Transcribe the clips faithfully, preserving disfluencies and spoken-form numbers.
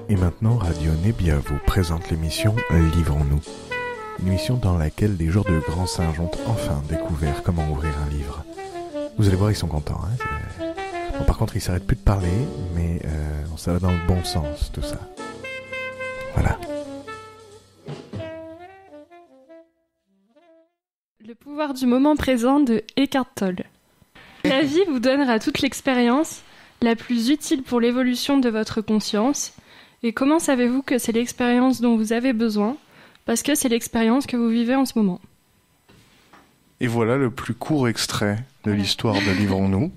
Et maintenant, Radio Nebia vous présente l'émission Livrons-nous. Une émission dans laquelle des jours de grands singes ont enfin découvert comment ouvrir un livre. Vous allez voir, ils sont contents. Hein bon, par contre, ils s'arrêtent plus de parler, mais euh, ça va dans le bon sens, tout ça. Voilà. Le pouvoir du moment présent de Eckhart Tolle. La vie vous donnera toute l'expérience la plus utile pour l'évolution de votre conscience. Et comment savez-vous que c'est l'expérience dont vous avez besoin ? Parce que c'est l'expérience que vous vivez en ce moment. Et voilà le plus court extrait de voilà. l'histoire de Livrons-nous.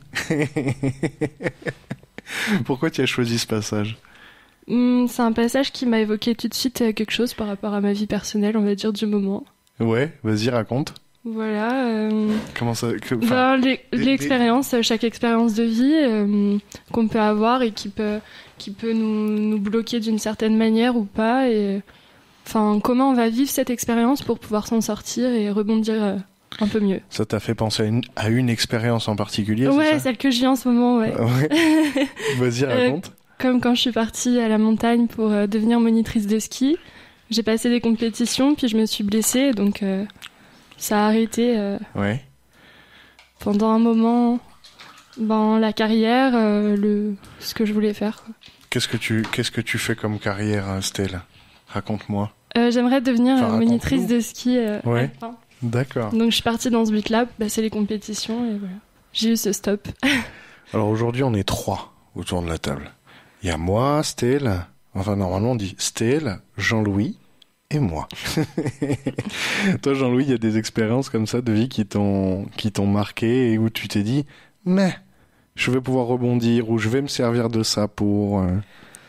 Pourquoi tu as choisi ce passage ? Mmh, c'est un passage qui m'a évoqué tout de suite quelque chose par rapport à ma vie personnelle, on va dire, du moment. Ouais, vas-y, raconte. Voilà. Euh... Comment ça que, ben, l'e- L'expérience, les... chaque expérience de vie euh, qu'on peut avoir et qui peut, qui peut nous, nous bloquer d'une certaine manière ou pas. Et, enfin, comment on va vivre cette expérience pour pouvoir s'en sortir et rebondir euh, un peu mieux. Ça t'a fait penser à une, à une expérience en particulier ? Ouais, c'est ça celle que je vis en ce moment, ouais. ouais. Vas-y, raconte. Euh, comme quand je suis partie à la montagne pour euh, devenir monitrice de ski. J'ai passé des compétitions, puis je me suis blessée, donc euh, ça a arrêté euh, ouais. pendant un moment ben, la carrière, euh, le, ce que je voulais faire. Quoi. Qu'est-ce que tu, qu'est-ce que tu fais comme carrière, Stella ? Raconte-moi. Euh, j'aimerais devenir enfin, monitrice raconte-nous. de ski. Euh, ouais, enfin. D'accord. Donc je suis partie dans ce but-là, bah, c'est les compétitions, et voilà. J'ai eu ce stop. Alors aujourd'hui, on est trois autour de la table. Il y a moi, Stella... Enfin, normalement, on dit Stella, Jean-Louis et moi. Toi, Jean-Louis, il y a des expériences comme ça de vie qui t'ont, qui t'ont marqué et où tu t'es dit « Mais, je vais pouvoir rebondir ou je vais me servir de ça pour... Euh... »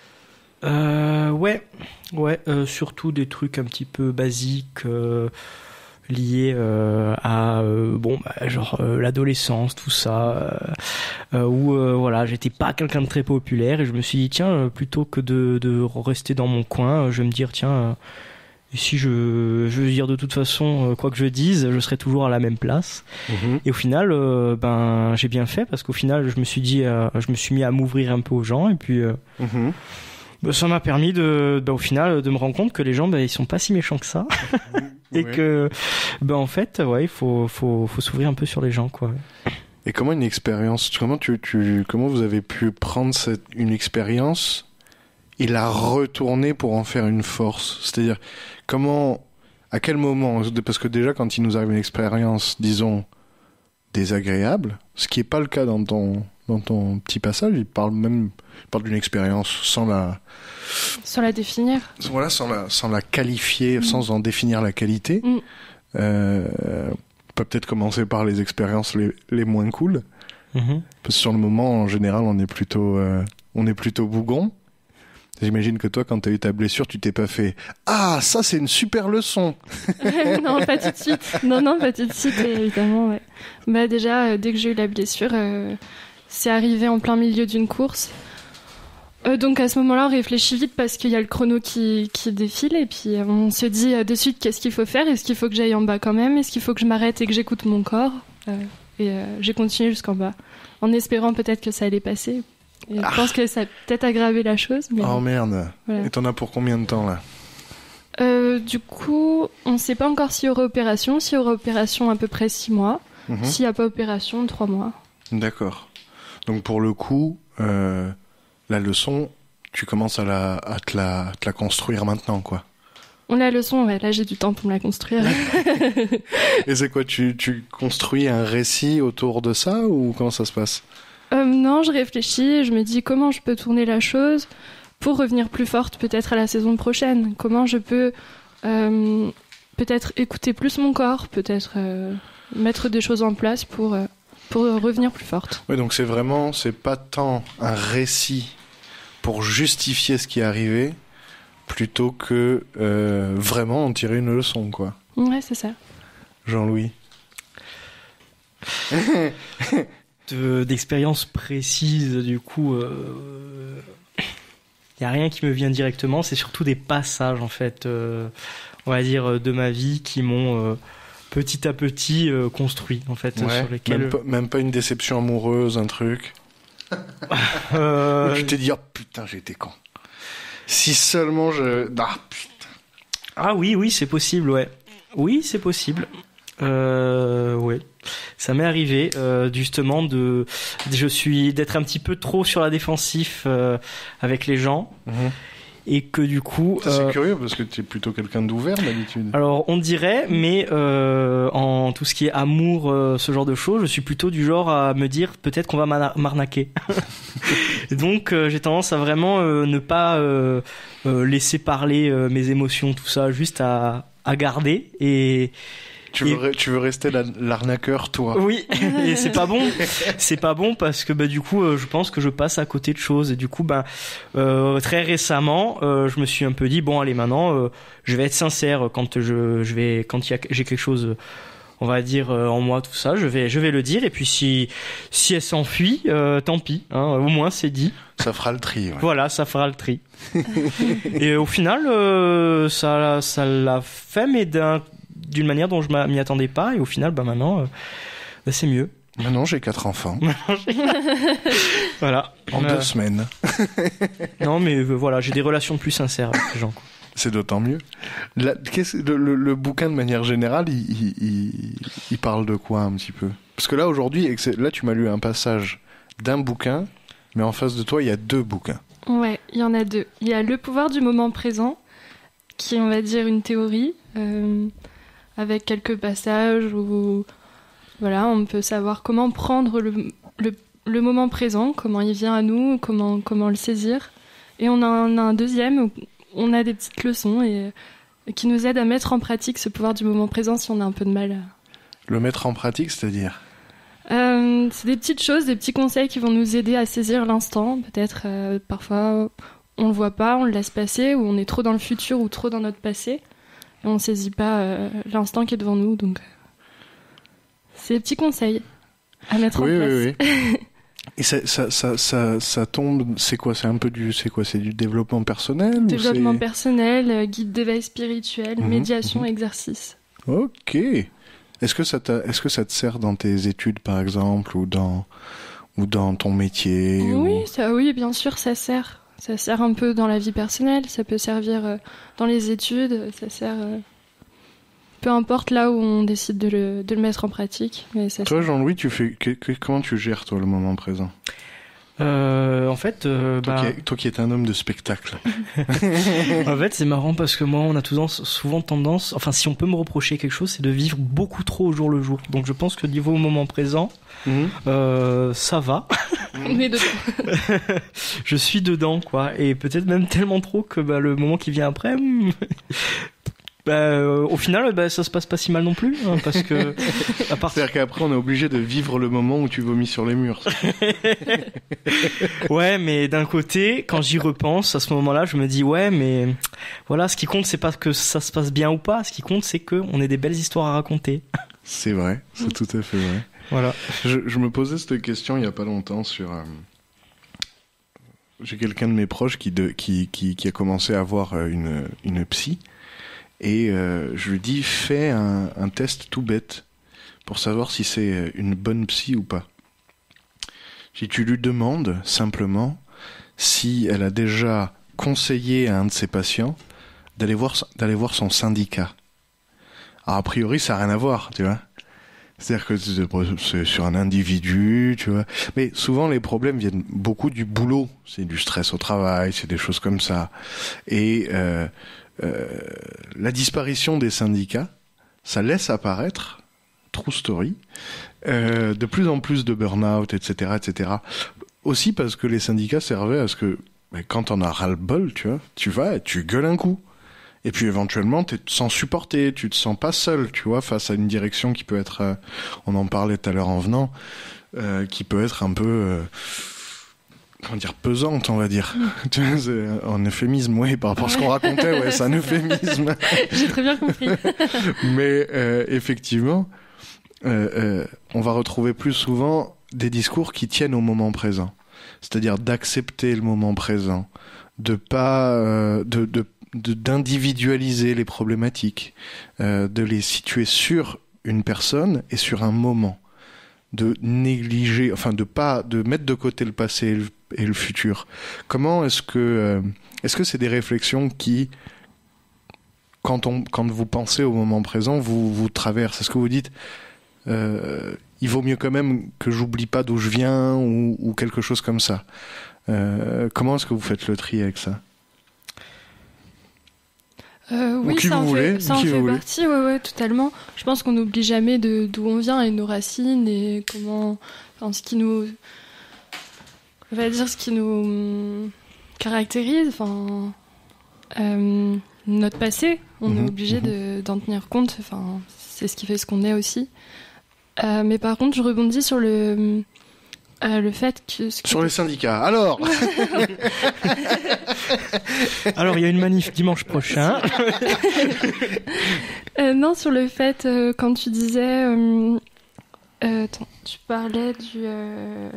euh, Ouais, ouais euh, surtout des trucs un petit peu basiques euh, liés euh, à euh, bon, bah, genre euh, l'adolescence, tout ça. Euh, Euh, où euh, voilà, j'étais pas quelqu'un de très populaire et je me suis dit tiens euh, plutôt que de, de rester dans mon coin, euh, je vais me dire tiens euh, si je je veux dire de toute façon euh, quoi que je dise, je serai toujours à la même place. Mmh. Et au final euh, ben j'ai bien fait parce qu'au final je me suis dit euh, je me suis mis à m'ouvrir un peu aux gens et puis euh, mmh. ben, ça m'a permis de ben, au final de me rendre compte que les gens ben ils sont pas si méchants que ça. Et ouais. que ben en fait ouais, il faut faut faut s'ouvrir un peu sur les gens quoi. Et comment une expérience, comment tu, tu, comment vous avez pu prendre cette, une expérience et la retourner pour en faire une force ? C'est-à-dire, comment, à quel moment ? Parce que déjà, quand il nous arrive une expérience, disons, désagréable, ce qui n'est pas le cas dans ton, dans ton petit passage, il parle même, il parle d'une expérience sans la... Sans la définir. Voilà, sans la, sans la qualifier, mmh. sans en définir la qualité. Mmh. Euh... On peut peut-être commencer par les expériences les, les moins cool. Mmh. Parce que sur le moment, en général, on est plutôt, euh, on est plutôt bougon. J'imagine que toi, quand tu as eu ta blessure, tu t'es pas fait « Ah, ça, c'est une super leçon !» Non, pas tout de suite. Non, non, pas tout de suite, évidemment. Ouais. Bah, déjà, euh, dès que j'ai eu la blessure, euh, c'est arrivé en plein milieu d'une course. Euh, donc à ce moment-là, on réfléchit vite parce qu'il y a le chrono qui, qui défile et puis on se dit euh, de suite qu'est-ce qu'il faut faire. Est-ce qu'il faut que j'aille en bas quand même ? Est-ce qu'il faut que je m'arrête et que j'écoute mon corps ? euh, Et euh, j'ai continué jusqu'en bas, en espérant peut-être que ça allait passer. Et ah. Je pense que ça a peut-être aggravé la chose. Mais... Oh merde voilà. Et t'en as pour combien de temps là ? euh, Du coup, on ne sait pas encore s'il y aura opération. S'il y aura opération, à peu près six mois. Mmh. S'il n'y a pas opération, trois mois. D'accord. Donc pour le coup... Euh... La leçon, tu commences à, la, à, te, la, à te la construire maintenant, quoi. La leçon, ouais, là j'ai du temps pour me la construire. Et c'est quoi, tu, tu construis un récit autour de ça ou comment ça se passe ? euh, Non, je réfléchis, je me dis comment je peux tourner la chose pour revenir plus forte peut-être à la saison prochaine. Comment je peux euh, peut-être écouter plus mon corps, peut-être euh, mettre des choses en place pour, euh, pour revenir plus forte. Ouais, donc c'est vraiment, c'est pas tant un récit pour justifier ce qui est arrivé, plutôt que euh, vraiment en tirer une leçon, quoi. Ouais, c'est ça. Jean-Louis. De, d'expérience précise, du coup, il euh, n'y a rien qui me vient directement, c'est surtout des passages, en fait, euh, on va dire, de ma vie qui m'ont... Euh, petit à petit euh, construit en fait ouais, sur lesquels même pas, même pas une déception amoureuse, un truc euh... tu t'es dit oh putain j'ai été con. Si seulement je... Ah, putain. Ah oui, oui, c'est possible, ouais. Oui, c'est possible. Euh, ouais. Ça m'est arrivé, euh, justement, de, je suis, d'être un petit peu trop sur la défensive euh, avec les gens. Mmh. Et que du coup... Ça, c'est euh, curieux parce que tu es plutôt quelqu'un d'ouvert d'habitude. Alors on dirait, mais euh, en tout ce qui est amour, euh, ce genre de choses, je suis plutôt du genre à me dire peut-être qu'on va m'arnaquer. Donc euh, j'ai tendance à vraiment euh, ne pas euh, euh, laisser parler euh, mes émotions, tout ça, juste à, à garder et... Tu veux, et... tu veux rester la, l'arnaqueur, toi. Oui, et c'est pas bon. C'est pas bon parce que bah, du coup, euh, je pense que je passe à côté de choses. Et du coup, bah, euh, très récemment, euh, je me suis un peu dit, bon, allez, maintenant, euh, je vais être sincère quand je, je vais, quand il y a, j'ai quelque chose, on va dire, euh, en moi, tout ça, je vais, je vais le dire. Et puis, si, si elle s'enfuit, euh, tant pis. Hein, au moins, c'est dit. Ça fera le tri. Ouais. Voilà, ça fera le tri. Et au final, euh, ça, ça l'a fait, mais d'un d'une manière dont je m'y attendais pas, et au final bah maintenant euh, bah, c'est mieux. Maintenant j'ai quatre enfants. Voilà. En euh... deux semaines. Non mais euh, voilà, j'ai des relations plus sincères avec les gens. C'est d'autant mieux. La, le, le, le bouquin de manière générale, il, il, il, il parle de quoi un petit peu? Parce que là aujourd'hui, là tu m'as lu un passage d'un bouquin, mais en face de toi il y a deux bouquins. Ouais, il y en a deux. Il y a Le pouvoir du moment présent, qui est on va dire une théorie. Euh... avec quelques passages où voilà, on peut savoir comment prendre le, le, le moment présent, comment il vient à nous, comment, comment le saisir. Et on a un, un deuxième où on a des petites leçons et, et qui nous aident à mettre en pratique ce pouvoir du moment présent si on a un peu de mal. Le mettre en pratique, c'est-à-dire euh, c'est des petites choses, des petits conseils qui vont nous aider à saisir l'instant. Peut-être euh, parfois on le voit pas, on le laisse passer, ou on est trop dans le futur ou trop dans notre passé. Et on ne saisit pas euh, l'instant qui est devant nous, donc c'est des petits conseils à mettre oui, en place. Oui, oui. Et ça, ça, ça, ça, ça tombe, c'est quoi? C'est un peu du, c'est quoi? C'est du développement personnel? Développement ou c'est... personnel, euh, guide d'éveil spirituel, mmh, médiation, mmh. exercice. Ok. Est-ce que ça t'a, est-ce que ça te sert dans tes études, par exemple, ou dans, ou dans ton métier? Oui, ou... ça, oui, bien sûr, ça sert. Ça sert un peu dans la vie personnelle, ça peut servir euh, dans les études, ça sert... Euh, peu importe là où on décide de le, de le mettre en pratique. Mais ça toi, sert. Jean-Louis, tu fais, que, que, comment tu gères, toi, le moment présent? Euh, en fait, euh, toi, bah... qui est, toi qui es un homme de spectacle. En fait, c'est marrant parce que moi, on a souvent, souvent tendance, enfin, si on peut me reprocher quelque chose, c'est de vivre beaucoup trop au jour le jour. Donc, je pense que niveau moment présent, mmh. euh, ça va. On est dedans. Je suis dedans, quoi, et peut-être même tellement trop que bah, le moment qui vient après. Bah, euh, au final, bah, ça se passe pas si mal non plus, hein, parce que. À part... C'est-à-dire qu'après, on est obligé de vivre le moment où tu vomis sur les murs. Ouais, mais d'un côté, quand j'y repense, à ce moment-là, je me dis ouais, mais voilà, ce qui compte, c'est pas que ça se passe bien ou pas. Ce qui compte, c'est que on ait des belles histoires à raconter. C'est vrai, c'est mmh. tout à fait vrai. Voilà. Je, je me posais cette question il y a pas longtemps sur. Euh... J'ai quelqu'un de mes proches qui, de, qui, qui, qui a commencé à avoir une, une psy. Et euh, je lui dis, fais un, un test tout bête pour savoir si c'est une bonne psy ou pas. Si tu lui demandes simplement si elle a déjà conseillé à un de ses patients d'aller voir, d'aller voir son syndicat. Alors, a priori, ça n'a rien à voir, tu vois. C'est-à-dire que c'est sur un individu, tu vois. Mais souvent, les problèmes viennent beaucoup du boulot. C'est du stress au travail, c'est des choses comme ça. Et... Euh, Euh, la disparition des syndicats, ça laisse apparaître, true story, euh, de plus en plus de burn-out, et cetera, et cetera. Aussi parce que les syndicats servaient à ce que, bah, quand t'en as ras-le-bol, tu vois, tu vas et tu gueules un coup. Et puis éventuellement, tu te sens supporté, tu te sens pas seul, tu vois, face à une direction qui peut être, euh, on en parlait tout à l'heure en venant, euh, qui peut être un peu... Euh, comment dire, pesante, on va dire. Mm. Tu vois, c'est un euphémisme, oui, par rapport à ce qu'on racontait, ouais, c'est un euphémisme. J'ai très bien compris. Mais euh, effectivement, euh, euh, on va retrouver plus souvent des discours qui tiennent au moment présent. C'est-à-dire d'accepter le moment présent, de pas, euh, de, de, de, d'individualiser les problématiques, euh, de les situer sur une personne et sur un moment. de négliger, enfin de pas, de mettre de côté le passé et le, et le futur. Comment est-ce que, euh, est-ce que c'est des réflexions qui, quand on, quand vous pensez au moment présent, vous vous traversent? Est-ce que vous dites, euh, il vaut mieux quand même que j'oublie pas d'où je viens ou, ou quelque chose comme ça? Euh, comment est-ce que vous faites le tri avec ça? Euh, oui, ça en voulez, fait, ça en fait partie, ouais, ouais, totalement. Je pense qu'on n'oublie jamais de, d'où on vient et nos racines et comment, enfin, ce qui nous, on va dire ce qui nous caractérise, enfin, euh, notre passé. On mmh, est obligé mmh. de, d'en tenir compte. Enfin, c'est ce qui fait ce qu'on est aussi. Euh, mais par contre, je rebondis sur le. Euh, le fait que... Ce que sur les syndicats, alors Alors, il y a une manif dimanche prochain. euh, non, sur le fait, euh, quand tu disais... Euh, euh, attends, tu parlais du... Euh,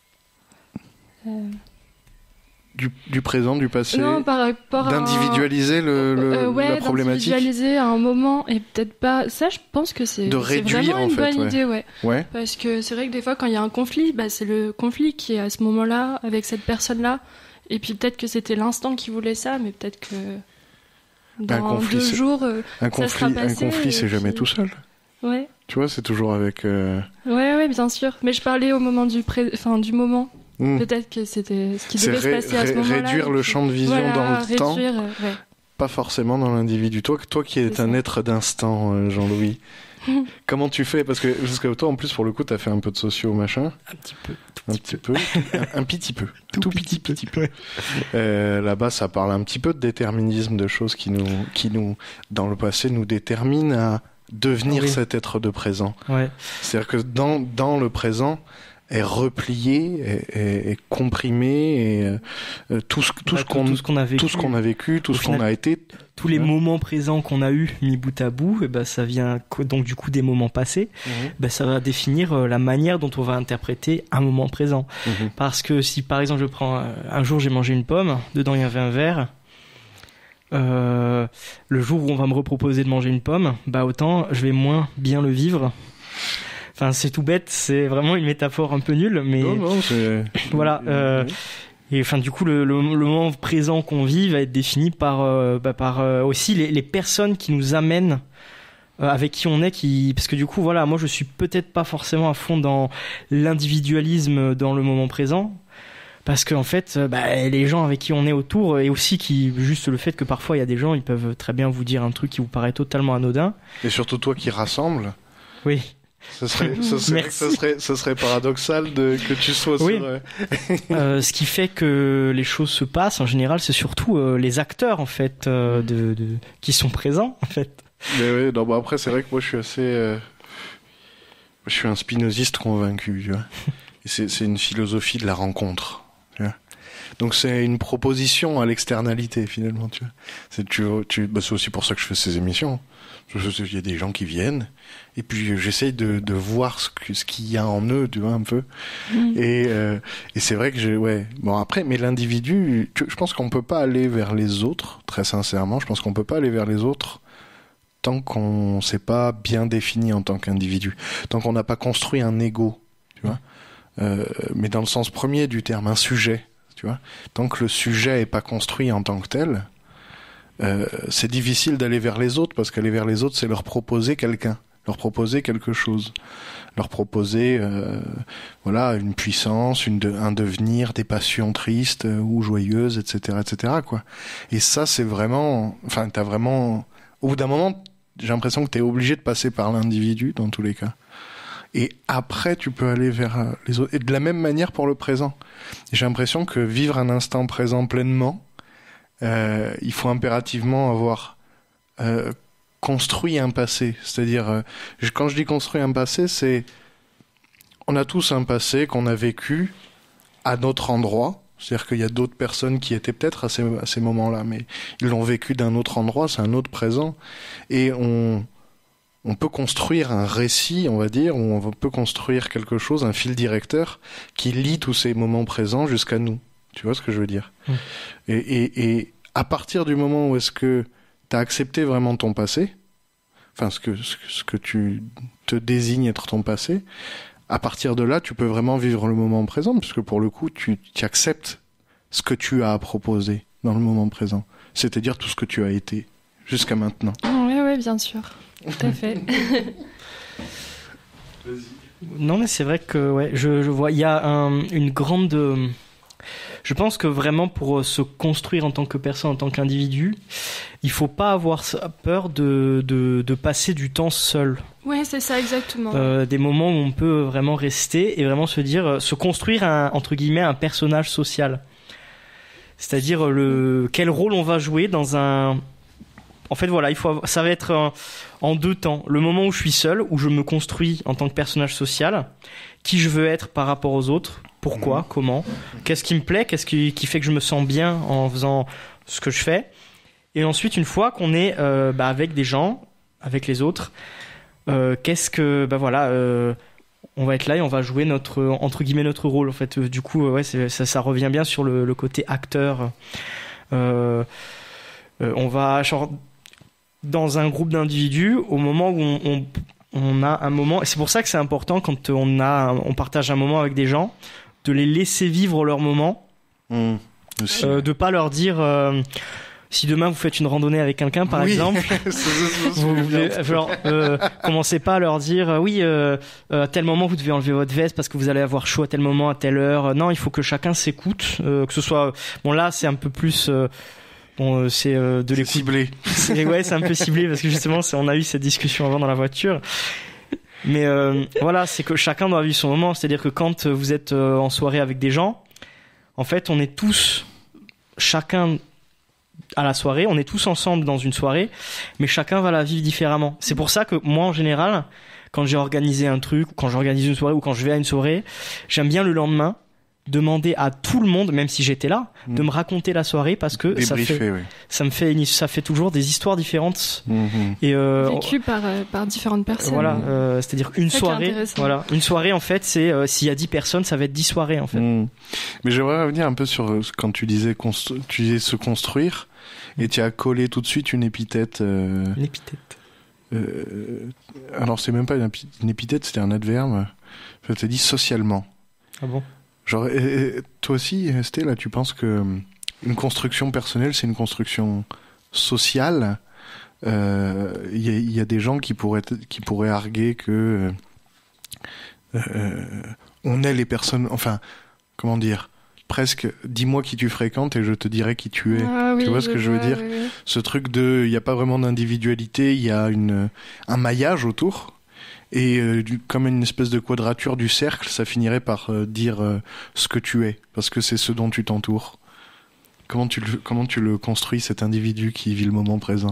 euh, du... Du présent, du passé. Non, par rapport à... D'individualiser le, le, euh, ouais, la problématique. D'individualiser à un moment, et peut-être pas... Ça, je pense que c'est, de c'est réduire, vraiment une en fait, bonne ouais. idée, ouais. ouais. Parce que c'est vrai que des fois, quand il y a un conflit, bah, c'est le conflit qui est à ce moment-là, avec cette personne-là. Et puis peut-être que c'était l'instant qui voulait ça, mais peut-être que dans un conflit, deux c'est... jours, euh, un conflit, ça sera passé. Un conflit, c'est puis... jamais tout seul. Ouais. Tu vois, c'est toujours avec... Euh... Ouais, ouais, bien sûr. Mais je parlais au moment du, pré... enfin, du moment. Mmh. Peut-être que c'était ce qui c'est devait ré- se passer à ce ré- moment-là. Réduire le champ de vision voilà, dans le réduire, temps, euh, ouais. pas forcément dans l'individu. Toi, toi qui es un être d'instant, euh, Jean-Louis, comment tu fais? Parce que jusqu'à toi, en plus, pour le coup, t'as fait un peu de socio, machin. Un petit peu. Un petit peu. un, un petit peu. Tout, tout petit, petit, petit peu. Euh, là-bas, ça parle un petit peu de déterminisme, de choses qui nous, qui nous, dans le passé, nous déterminent à devenir oui. cet être de présent. Ouais. C'est-à-dire que dans, dans le présent, est replié, est, est, est comprimé, et euh, tout ce, tout, bah, ce qu'on, tout ce qu'on a vécu, tout ce qu'on a vécu, tout ce final, qu'on a été, tous les ouais. moments présents qu'on a eu mis bout à bout, et ben ça vient donc du coup des moments passés. Mmh. Ben ça va définir euh, la manière dont on va interpréter un moment présent. Mmh. Parce que si par exemple je prends euh, un jour j'ai mangé une pomme, dedans il y avait un verre. Euh, le jour où on va me reproposer de manger une pomme, bah autant je vais moins bien le vivre. Enfin, c'est tout bête, c'est vraiment une métaphore un peu nulle, mais non, non, c'est... voilà. Euh, et enfin, du coup, le, le, le moment présent qu'on vit va être défini par, euh, bah, par euh, aussi les, les personnes qui nous amènent, euh, avec qui on est, qui, parce que du coup, voilà, moi, je suis peut-être pas forcément à fond dans l'individualisme dans le moment présent. Parce qu'en fait, bah, les gens avec qui on est autour, et aussi qui, juste le fait que parfois il y a des gens, ils peuvent très bien vous dire un truc qui vous paraît totalement anodin. Et surtout toi qui rassemble. Oui. Ce serait, ce serait, ce serait, ce serait paradoxal de, que tu sois oui. sur... Euh... euh, ce qui fait que les choses se passent, en général, c'est surtout euh, les acteurs, en fait, euh, de, de, qui sont présents, en fait. Mais oui, non, bah après, c'est vrai que moi, je suis assez... Euh... Je suis un spinoziste convaincu, tu vois. Et c'est, c'est une philosophie de la rencontre, tu vois. Donc c'est une proposition à l'externalité, finalement, tu vois. C'est, tu, tu, bah, c'est aussi pour ça que je fais ces émissions. Il y a des gens qui viennent, et puis j'essaye de, de voir ce, que, ce qu'il y a en eux, tu vois, un peu. Mmh. Et, euh, et c'est vrai que j'ai, ouais. Bon, après, mais l'individu, tu, je pense qu'on peut pas aller vers les autres, très sincèrement, je pense qu'on peut pas aller vers les autres tant qu'on s'est pas bien défini en tant qu'individu, tant qu'on n'a pas construit un ego, tu vois. Euh, mais dans le sens premier du terme, un sujet, tu vois. Tant que le sujet est pas construit en tant que tel, Euh, c'est difficile d'aller vers les autres, parce qu'aller vers les autres, c'est leur proposer quelqu'un, leur proposer quelque chose, leur proposer euh, voilà, une puissance, une de, un devenir, des passions tristes euh, ou joyeuses, et cetera, et cetera, quoi. Et ça, c'est vraiment... Enfin, t'as vraiment... Au bout d'un moment, j'ai l'impression que t'es obligé de passer par l'individu, dans tous les cas. Et après, tu peux aller vers les autres. Et de la même manière pour le présent. J'ai l'impression que vivre un instant présent pleinement, Euh, il faut impérativement avoir euh, construit un passé. C'est-à-dire, euh, quand je dis construit un passé, c'est... On a tous un passé qu'on a vécu à notre endroit. C'est-à-dire qu'il y a d'autres personnes qui étaient peut-être à ces, à ces moments-là, mais ils l'ont vécu d'un autre endroit, c'est un autre présent. Et on, on peut construire un récit, on va dire, ou on peut construire quelque chose, un fil directeur, qui lie tous ces moments présents jusqu'à nous. Tu vois ce que je veux dire ? Mmh. Et, et, et à partir du moment où est-ce que tu as accepté vraiment ton passé, enfin ce que, ce que, ce que tu te désignes être ton passé, à partir de là, tu peux vraiment vivre le moment présent, parce que pour le coup, tu, tu acceptes ce que tu as à proposer dans le moment présent. C'est-à-dire tout ce que tu as été jusqu'à maintenant. Oui, oui, bien sûr. Tout à fait. Non, mais c'est vrai que ouais, je, je vois, il y a un, une grande... Euh, je pense que vraiment pour se construire en tant que personne, en tant qu'individu, il faut pas avoir peur de, de, de passer du temps seul. Ouais, c'est ça, exactement. Euh, des moments où on peut vraiment rester et vraiment se dire, se construire un, entre guillemets, un personnage social. C'est-à-dire le, quel rôle on va jouer dans un... En fait, voilà, il faut, ça va être en, en deux temps. Le moment où je suis seul, où je me construis en tant que personnage social, qui je veux être par rapport aux autres, pourquoi, mmh. comment, qu'est-ce qui me plaît, qu'est-ce qui, qui fait que je me sens bien en faisant ce que je fais. Et ensuite, une fois qu'on est euh, bah, avec des gens, avec les autres, euh, qu'est-ce que, bah voilà, euh, on va être là et on va jouer notre, entre guillemets, notre rôle. En fait, euh, du coup, ouais, c'est, ça, ça revient bien sur le, le côté acteur. Euh, euh, on va, genre, dans un groupe d'individus, au moment où on, on, on a un moment, et c'est pour ça que c'est important quand on a, on partage un moment avec des gens, de les laisser vivre leur moment, mmh, euh, de pas leur dire. Euh, Si demain vous faites une randonnée avec quelqu'un, par oui. exemple, vous, vous genre, euh, commencez pas à leur dire euh, oui, euh, à tel moment vous devez enlever votre veste parce que vous allez avoir chaud à tel moment, à telle heure. Non, il faut que chacun s'écoute, euh, que ce soit. Bon là, c'est un peu plus. Euh, bon, euh, c'est euh, de l'écoute. Ciblé. C'est, ouais, c'est un peu ciblé parce que justement, c'est, on a eu cette discussion avant dans la voiture. Mais euh, voilà, c'est que chacun doit vivre son moment. C'est-à-dire que quand vous êtes euh, en soirée avec des gens, en fait, on est tous, chacun. À la soirée, on est tous ensemble dans une soirée, mais chacun va la vivre différemment. C'est pour ça que moi, en général, quand j'ai organisé un truc, quand j'organise une soirée ou quand je vais à une soirée, j'aime bien le lendemain demander à tout le monde, même si j'étais là, mmh. de me raconter la soirée parce que ça, fait, oui. ça me fait, ça fait toujours des histoires différentes mmh. et euh, vécues par euh, par différentes personnes. Voilà, euh, c'est-à-dire une soirée. Voilà, une soirée en fait, c'est euh, s'il y a dix personnes, ça va être dix soirées en fait. Mmh. Mais j'aimerais revenir un peu sur euh, quand tu disais constru- tu disais se construire. Et tu as collé tout de suite une épithète. Euh, une épithète. Euh, alors, c'est même pas une, épi- une épithète, c'était un adverbe. Tu as dit socialement. Ah bon? Genre, et, et, toi aussi, Esté, là, tu penses que une construction personnelle, c'est une construction sociale. Il euh, y, y a des gens qui pourraient, qui pourraient arguer que euh, on est les personnes. Enfin, comment dire? Presque, dis-moi qui tu fréquentes et je te dirai qui tu es. Ah, oui, tu vois ce que je veux vois, dire? oui, oui. Ce truc de, il n'y a pas vraiment d'individualité, il y a une, un maillage autour. Et euh, du, comme une espèce de quadrature du cercle, ça finirait par euh, dire euh, ce que tu es, parce que c'est ce dont tu t'entoures. Comment tu le, comment tu le construis, cet individu qui vit le moment présent?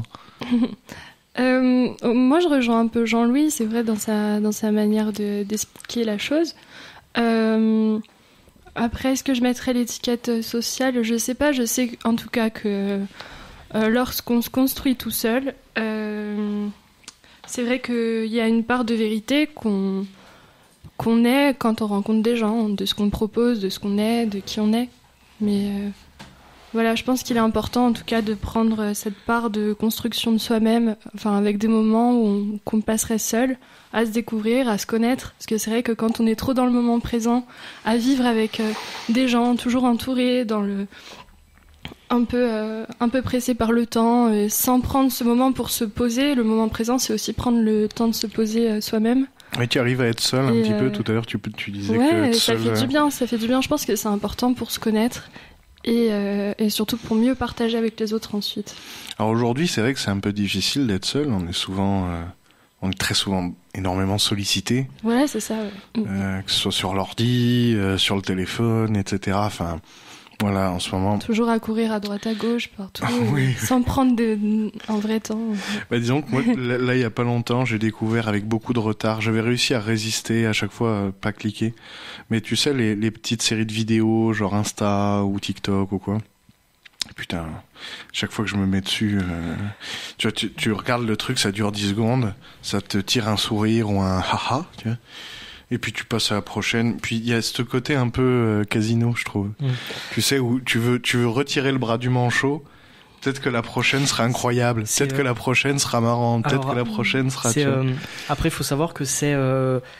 euh, Moi, je rejoins un peu Jean-Louis, c'est vrai, dans sa, dans sa manière de, d'expliquer la chose. Euh... Après, est-ce que je mettrais l'étiquette sociale? Je sais pas, je sais en tout cas que euh, lorsqu'on se construit tout seul, euh, c'est vrai qu'il y a une part de vérité qu'on, qu'on est quand on rencontre des gens, de ce qu'on propose, de ce qu'on est, de qui on est. Mais euh, voilà, je pense qu'il est important en tout cas de prendre cette part de construction de soi-même, enfin avec des moments où on, qu'on passerait seul, à se découvrir, à se connaître, parce que c'est vrai que quand on est trop dans le moment présent, à vivre avec euh, des gens toujours entourés, dans le un peu euh, un peu pressé par le temps, euh, sans prendre ce moment pour se poser. Le moment présent, c'est aussi prendre le temps de se poser euh, soi-même. Oui, tu arrives à être seul un Et petit euh... peu. Tout à l'heure, tu tu disais ouais, que être ça seul, fait du bien, ça fait du bien. Je pense que c'est important pour se connaître et euh, et surtout pour mieux partager avec les autres ensuite. Alors aujourd'hui, c'est vrai que c'est un peu difficile d'être seul. On est souvent euh... on est très souvent énormément sollicité. Ouais, c'est ça. Ouais. Euh, que ce soit sur l'ordi, euh, sur le téléphone, et cetera. Enfin, voilà, en ce moment. Toujours à courir à droite à gauche, partout, ah, oui. sans prendre de, un vrai temps. Bah, disons que moi, là, là, il y a pas longtemps, j'ai découvert avec beaucoup de retard. J'avais réussi à résister à chaque fois, euh, pas cliquer. Mais tu sais, les, les petites séries de vidéos, genre Insta ou TikTok ou quoi. Putain, chaque fois que je me mets dessus, euh, tu vois, tu, tu regardes le truc, ça dure dix secondes, ça te tire un sourire ou un haha, tu vois, et puis tu passes à la prochaine. Puis il y a ce côté un peu euh, casino, je trouve. Mmh. Tu sais, où tu veux, tu veux retirer le bras du manchot. Peut-être que la prochaine sera incroyable. C'est peut-être euh... que la prochaine sera marrante. Peut-être Alors, que la prochaine sera. C'est, euh, après, il faut savoir que c'est euh,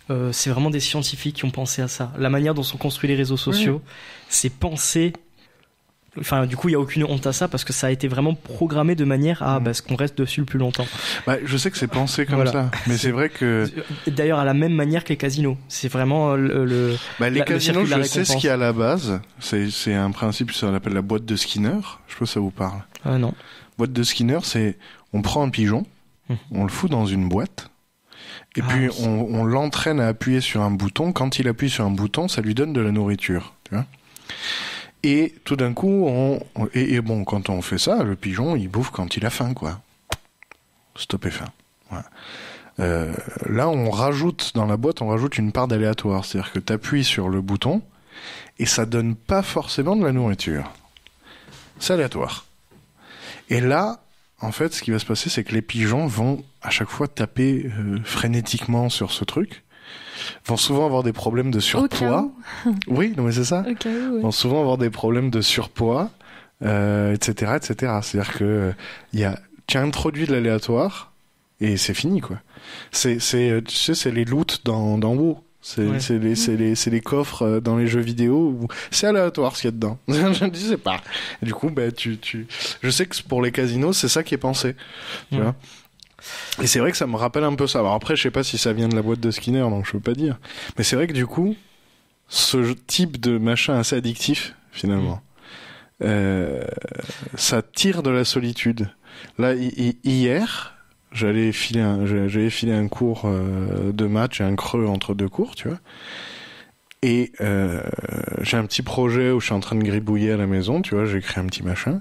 euh, c'est vraiment des scientifiques qui ont pensé à ça. La manière dont sont construits les réseaux sociaux, ouais. c'est pensé. Enfin, du coup, il n'y a aucune honte à ça parce que ça a été vraiment programmé de manière à mmh. bah, qu'on reste dessus le plus longtemps. Bah, je sais que c'est pensé comme voilà. ça, mais c'est vrai que... D'ailleurs, à la même manière que les casinos. C'est vraiment le... le bah, les la, casinos, le je sais ce qu'il y a à la base. C'est, c'est un principe, ça s'appelle la boîte de Skinner. Je sais pas si ça vous parle. Ah non. Boîte de Skinner, c'est... On prend un pigeon, mmh. on le fout dans une boîte, et ah, puis on, on l'entraîne à appuyer sur un bouton. Quand il appuie sur un bouton, ça lui donne de la nourriture. Tu vois ? Et tout d'un coup, on... Et, et bon, quand on fait ça, le pigeon, il bouffe quand il a faim, quoi. Stop et faim. Voilà. Euh, là, on rajoute, dans la boîte, on rajoute une part d'aléatoire. C'est-à-dire que tu appuies sur le bouton et ça donne pas forcément de la nourriture. C'est aléatoire. Et là, en fait, ce qui va se passer, c'est que les pigeons vont à chaque fois taper euh, frénétiquement sur ce truc. Vont souvent avoir des problèmes de surpoids. Oui, non mais c'est ça. Au cas où, ouais. Vont souvent avoir des problèmes de surpoids, euh, et cetera, et cetera. C'est-à-dire que il y a, tu as introduit de l'aléatoire et c'est fini, quoi. C'est, c'est, tu sais, c'est les loots dans, dans WoW. C'est, ouais. c'est les, c'est les, c'est les coffres dans les jeux vidéo où c'est aléatoire ce qu'il y a dedans. Je ne sais pas. Et du coup, ben, tu, tu, je sais que pour les casinos, c'est ça qui est pensé. Tu ouais. vois. Et c'est vrai que ça me rappelle un peu ça. Alors après, je sais pas si ça vient de la boîte de Skinner, donc je peux pas dire. Mais c'est vrai que du coup, ce type de machin assez addictif, finalement, mmh. euh, ça tire de la solitude. Là, hi- hier, j'allais filer un, j'allais filer un cours euh, de maths, j'ai un creux entre deux cours, tu vois. Et euh, j'ai un petit projet où je suis en train de gribouiller à la maison, tu vois, j'ai créé un petit machin.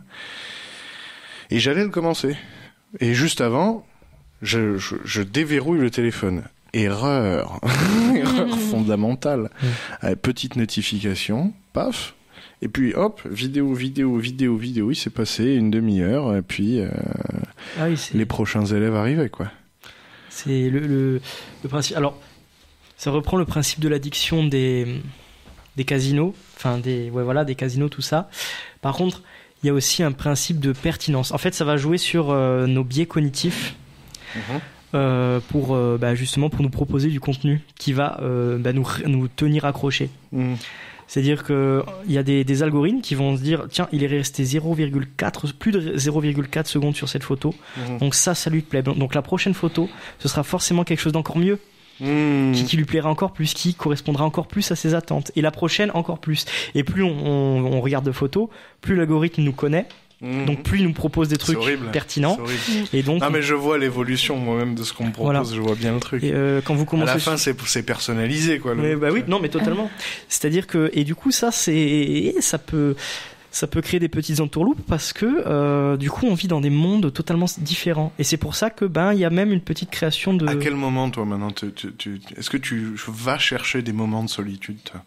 Et j'allais le commencer. Et juste avant, Je, je, je déverrouille le téléphone. Erreur. Erreur fondamentale. Mmh. Allez, petite notification, paf. Et puis hop, vidéo, vidéo, vidéo, vidéo. Il s'est passé une demi-heure. Et puis euh, ah oui, les prochains élèves arrivaient, quoi. C'est le, le, le principe. Alors, ça reprend le principe de l'addiction des, des casinos. Enfin, des, ouais, voilà, des casinos, tout ça. Par contre, il y a aussi un principe de pertinence. En fait, ça va jouer sur euh, nos biais cognitifs. Mmh. Euh, pour euh, bah, justement pour nous proposer du contenu qui va euh, bah, nous, nous tenir accrochés. Mmh. C'est-à-dire que il y a des, des algorithmes qui vont se dire tiens, il est resté zéro virgule quatre, plus de zéro virgule quatre secondes sur cette photo, mmh. donc ça, ça lui plaît. Donc la prochaine photo, ce sera forcément quelque chose d'encore mieux. Mmh. Qui, qui lui plaira encore plus, qui correspondra encore plus à ses attentes. Et la prochaine, encore plus. Et plus on, on, on regarde de photos, plus l'algorithme nous connaît. Mmh. Donc plus il nous propose des trucs pertinents. Et donc non mais je vois l'évolution moi-même de ce qu'on me propose, voilà. Je vois bien le truc. Et euh, quand vous commencez à la fin c'est c'est personnalisé quoi. Le mais bah oui, non mais totalement. C'est-à-dire que et du coup ça c'est ça peut ça peut créer des petites entourloupes parce que euh, du coup on vit dans des mondes totalement différents et c'est pour ça que ben il y a même une petite création de. À quel moment toi maintenant tu, tu, tu, est-ce que tu vas chercher des moments de solitude toi?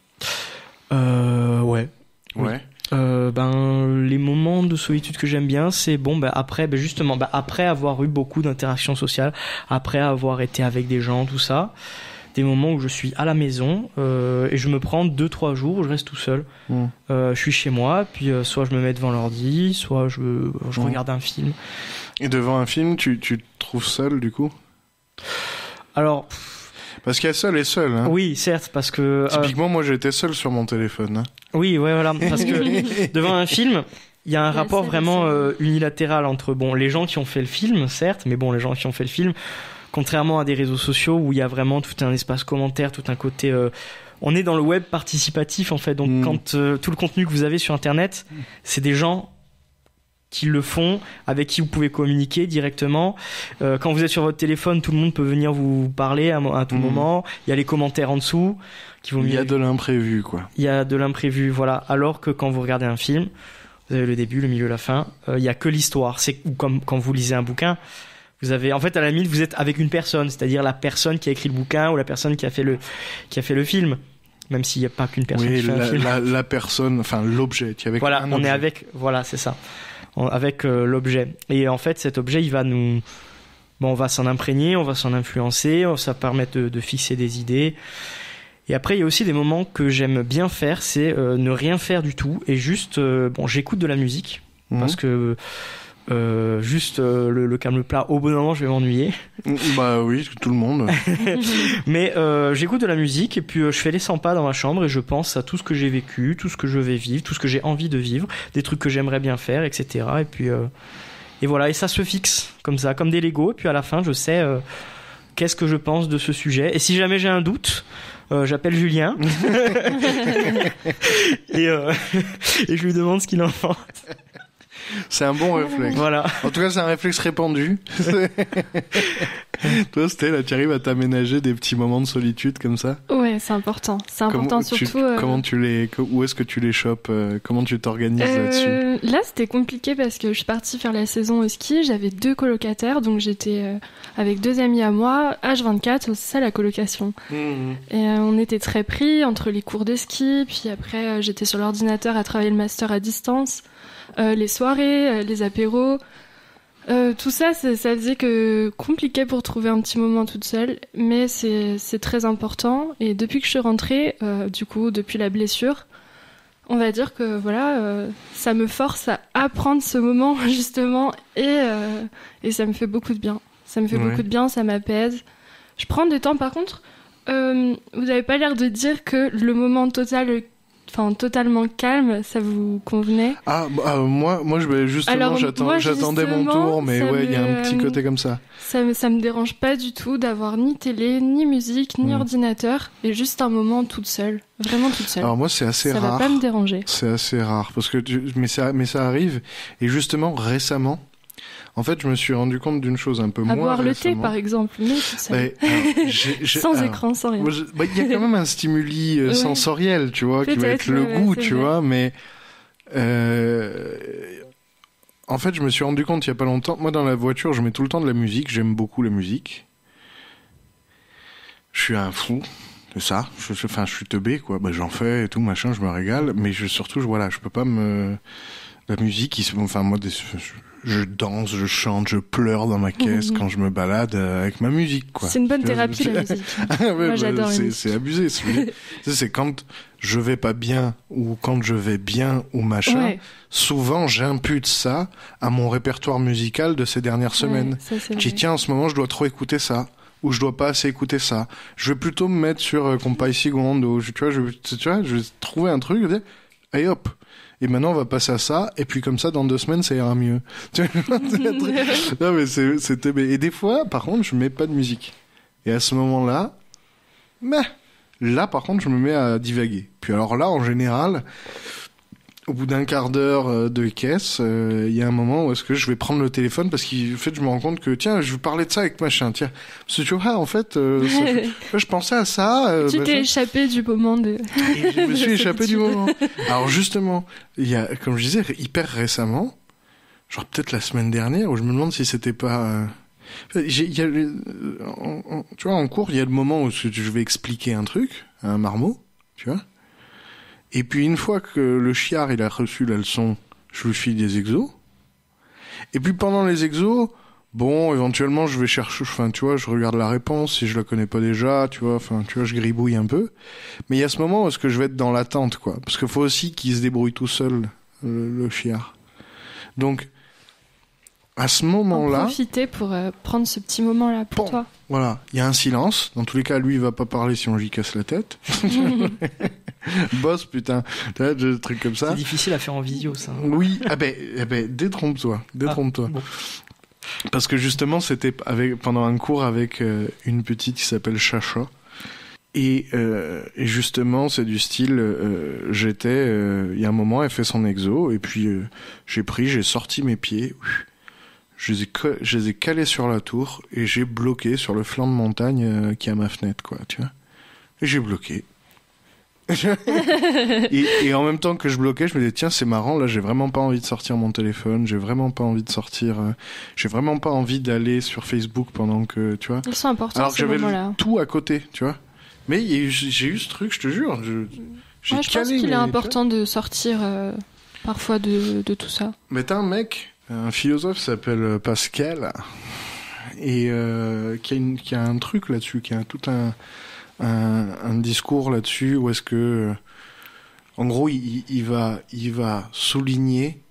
Euh ouais. Ouais. Oui. Euh, ben les moments de solitude que j'aime bien c'est bon ben après ben justement ben après avoir eu beaucoup d'interactions sociales, après avoir été avec des gens tout ça, des moments où je suis à la maison euh, et je me prends deux trois jours où je reste tout seul. Mmh. Euh, je suis chez moi puis euh, soit je me mets devant l'ordi, soit je je mmh. regarde un film. Et devant un film tu tu te trouves seul du coup? Alors parce qu'il y a seul et seul. Hein. Oui, certes, parce que... Typiquement, euh... moi, j'étais seul sur mon téléphone. Hein. Oui, ouais, voilà. Parce que devant un film, il y a un ouais, rapport vraiment euh, unilatéral entre bon, les gens qui ont fait le film, certes, mais bon, les gens qui ont fait le film, contrairement à des réseaux sociaux où il y a vraiment tout un espace commentaire, tout un côté... Euh, on est dans le web participatif, en fait. Donc, mm. quand euh, tout le contenu que vous avez sur Internet, c'est des gens... qui le font, avec qui vous pouvez communiquer directement. Euh, quand vous êtes sur votre téléphone, tout le monde peut venir vous parler à, à tout mmh. moment. Il y a les commentaires en dessous. Qui vont Il y a de l'imprévu, quoi. Il y a de l'imprévu, voilà. Alors que quand vous regardez un film, vous avez le début, le milieu, la fin. Euh, il y a que l'histoire. C'est comme quand vous lisez un bouquin. Vous avez, en fait, à la limite, vous êtes avec une personne, c'est-à-dire la personne qui a écrit le bouquin ou la personne qui a fait le, qui a fait le film. Même s'il n'y a pas qu'une personne oui, qui fait la, un film. La, la personne, enfin l'objet. Tu es avec voilà, un on objet. est avec, voilà, c'est ça. Avec euh, l'objet. Et en fait, cet objet, il va nous... Bon, on va s'en imprégner, on va s'en influencer, ça va permettre de, de fixer des idées. Et après, il y a aussi des moments que j'aime bien faire, c'est euh, ne rien faire du tout et juste... Euh, bon, j'écoute de la musique, mmh. parce que euh, juste euh, le, le calme plat. Au bout d'un moment, je vais m'ennuyer. Bah oui, tout le monde. Mais euh, j'écoute de la musique et puis euh, je fais les cent pas dans ma chambre et je pense à tout ce que j'ai vécu, tout ce que je vais vivre, tout ce que j'ai envie de vivre, des trucs que j'aimerais bien faire, et cetera. Et puis euh, et voilà, et ça se fixe comme ça, comme des Legos. Et puis à la fin, je sais euh, qu'est-ce que je pense de ce sujet. Et si jamais j'ai un doute, euh, j'appelle Julien et, euh, et je lui demande ce qu'il en pense. C'est un bon réflexe. Voilà. En tout cas, c'est un réflexe répandu. Toi, Stella, tu arrives à t'aménager des petits moments de solitude comme ça? Ouais, c'est important. C'est important comment surtout. Tu, euh... Comment tu les, où est-ce que tu les chopes? Comment tu t'organises euh, là-dessus? Là, c'était compliqué parce que je suis partie faire la saison au ski. J'avais deux colocataires, donc j'étais euh, avec deux amis à moi, H vingt-quatre, c'est ça la colocation. Mmh. Et euh, on était très pris entre les cours de ski, puis après euh, j'étais sur l'ordinateur à travailler le master à distance. Euh, les soirées, euh, les apéros, euh, tout ça, ça, ça faisait que compliqué pour trouver un petit moment toute seule, mais c'est, c'est très important. Et depuis que je suis rentrée, euh, du coup, depuis la blessure, on va dire que voilà, euh, ça me force à apprendre ce moment justement, et euh, et ça me fait beaucoup de bien. Ça me fait ouais. beaucoup de bien, ça m'apaise. Je prends du temps, par contre. Euh, vous n'avez pas l'air de dire que le moment total. Enfin, totalement calme, ça vous convenait? Ah, bah, moi, moi, je, justement, Alors, j'attends, moi, j'attendais justement, mon tour, mais ouais, il me... y a un petit côté comme ça. Ça me, ça me dérange pas du tout d'avoir ni télé, ni musique, ni mmh. ordinateur, et juste un moment toute seule. Vraiment toute seule. Alors moi, c'est assez ça rare. Ça va pas me déranger. C'est assez rare, parce que, mais ça, mais ça arrive, et justement, récemment, en fait, je me suis rendu compte d'une chose un peu moins. À boire récemment. le thé, par exemple, mais toute seule. Ouais, alors, j'ai, j'ai, sans alors, écran, sans rien. Il bah, y a quand même un stimuli euh, ouais. sensoriel, tu vois, Peut-être, qui va être le ouais, goût, tu vrai. vois, mais euh, en fait, je me suis rendu compte il y a pas longtemps. Moi, dans la voiture, je mets tout le temps de la musique. J'aime beaucoup la musique. Je suis un fou. C'est ça. Je, enfin, je suis teubé, quoi. Bah, j'en fais et tout, machin. Je me régale, mais je, surtout, je, voilà, je peux pas me la musique. Il, enfin, moi, des, je, je danse, je chante, je pleure dans ma caisse mmh. quand je me balade avec ma musique, quoi. C'est une bonne thérapie, la musique. ouais, Moi, bah, j'adore c'est, la c'est abusé. C'est, c'est quand je vais pas bien ou quand je vais bien ou machin. Ouais. Souvent, j'impute ça à mon répertoire musical de ces dernières semaines. Ouais, ça, qui tiens, en ce moment, je dois trop écouter ça. Ou je dois pas assez écouter ça. Je vais plutôt me mettre sur euh, Compay Seconde, ou tu vois, je, tu vois, je vais trouver un truc, et allez hop. Et maintenant, on va passer à ça, et puis comme ça, dans deux semaines, ça ira mieux. Non, mais c'est, c'était, et des fois, par contre, je mets pas de musique. Et à ce moment-là, bah, là, par contre, je me mets à divaguer. Puis alors là, en général, au bout d'un quart d'heure de caisse, il euh, y a un moment où est-ce que je vais prendre le téléphone parce qu'en fait, je me rends compte que, tiens, je vais parler de ça avec machin, tiens. Parce que tu vois, en fait, euh, ça fait... je pensais à ça. Euh, tu machin. t'es échappé du moment de... Et je me suis échappé du moment. Alors justement, il y a, comme je disais, hyper récemment, genre peut-être la semaine dernière, où je me demande si c'était pas... Euh... J'ai, y a, en, en, tu vois, en cours, il y a le moment où je vais expliquer un truc à un marmot, tu vois. Et puis une fois que le chiard il a reçu la leçon, je lui file des exos. Et puis pendant les exos, bon, éventuellement je vais chercher, enfin tu vois, je regarde la réponse si je la connais pas déjà, tu vois, enfin tu vois, je gribouille un peu. Mais il y a ce moment où est-ce que je vais être dans l'attente, quoi, parce qu'il faut aussi qu'il se débrouille tout seul, le, le chiard. Donc à ce moment-là, en profiter pour euh, prendre ce petit moment-là pour bon, toi. Voilà, il y a un silence. Dans tous les cas, lui, il va pas parler si on lui casse la tête. Boss, putain, tu vois, des trucs comme ça. C'est difficile à faire en visio, ça. Oui, ah ben, eh ben, détrompe-toi, détrompe-toi. Ah, bon. Parce que justement, c'était avec pendant un cours avec euh, une petite qui s'appelle Chacha. Et, euh, et justement, c'est du style, euh, j'étais, euh, il y a un moment, elle fait son exo, et puis euh, j'ai pris, j'ai sorti mes pieds. Je les, ai, je les ai calés sur la tour et j'ai bloqué sur le flanc de montagne euh, qui est à ma fenêtre, quoi, tu vois. Et j'ai bloqué. et, et en même temps que je bloquais, je me disais, tiens, c'est marrant, là, j'ai vraiment pas envie de sortir mon téléphone, j'ai vraiment pas envie de sortir, euh, j'ai vraiment pas envie d'aller sur Facebook pendant que, tu vois. Ils sont importants, alors que ces j'avais moments-là. tout à côté, tu vois. Mais y a eu, j'ai eu ce truc, je te jure. Je, j'ai ouais, je calé, pense qu'il mais, est important de sortir euh, parfois de, de tout ça. Mais t'as un mec... Un philosophe s'appelle Pascal et euh, qui, a une, qui a un truc là-dessus, qui a tout un, un, un discours là-dessus où est-ce que, en gros, il, il va, il va souligner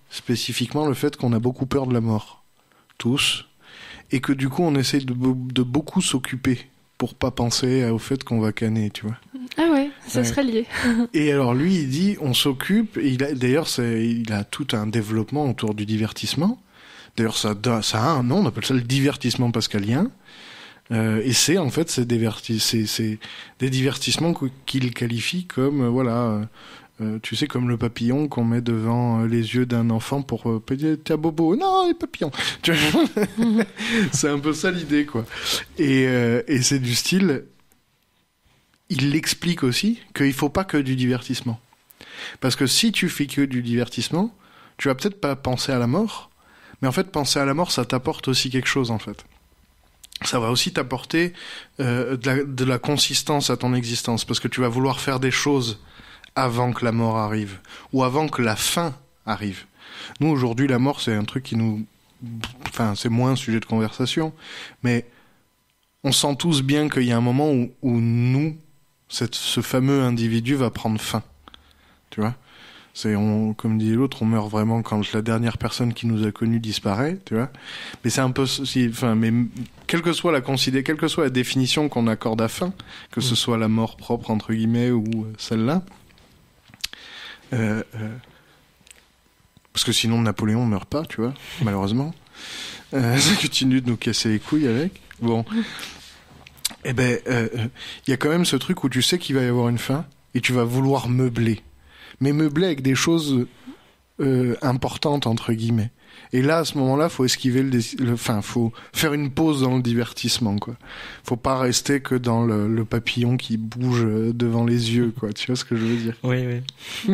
spécifiquement le fait qu'on a beaucoup peur de la mort, tous, et que du coup on essaie de, de beaucoup s'occuper pour pas penser au fait qu'on va canner, tu vois. Ah ouais, ça Ouais. serait lié. Et alors lui, il dit, on s'occupe, et il a, d'ailleurs c'est, il a tout un développement autour du divertissement. D'ailleurs ça, ça a un nom, on appelle ça le divertissement pascalien. Euh, et c'est en fait c'est, diverti- c'est, c'est des divertissements qu'il qualifie comme euh, voilà, euh, tu sais, comme le papillon qu'on met devant euh, les yeux d'un enfant pour euh, dire tiens bobo, non les papillons. Tu vois c'est un peu ça l'idée quoi. Et, euh, et c'est du style, il l'explique aussi qu'il faut pas que du divertissement, parce que si tu fais que du divertissement, tu vas peut-être pas penser à la mort, mais en fait penser à la mort ça t'apporte aussi quelque chose en fait. Ça va aussi t'apporter euh, de, la, de la consistance à ton existence, parce que tu vas vouloir faire des choses avant que la mort arrive, ou avant que la fin arrive. Nous, aujourd'hui, la mort, c'est un truc qui nous... Enfin, c'est moins un sujet de conversation, mais on sent tous bien qu'il y a un moment où, où nous, cette, ce fameux individu va prendre fin. Tu vois ? C'est, on, comme dit l'autre, on meurt vraiment quand la dernière personne qui nous a connus disparaît, tu vois. Mais c'est un peu, si, enfin, mais quelle que soit la considé, quelle que soit la définition qu'on accorde à fin, que ce soit la mort propre entre guillemets ou celle-là, euh, euh, parce que sinon Napoléon meurt pas, tu vois, malheureusement. Euh, ça continue de nous casser les couilles avec. Bon, eh ben, il euh, y a quand même ce truc où tu sais qu'il va y avoir une fin et tu vas vouloir meubler. Mais meubler avec des choses euh, importantes entre guillemets. Et là, à ce moment-là, faut esquiver le, le, enfin, faut faire une pause dans le divertissement, quoi. Faut pas rester que dans le, le papillon qui bouge devant les yeux, quoi. Tu vois ce que je veux dire ? Oui, oui.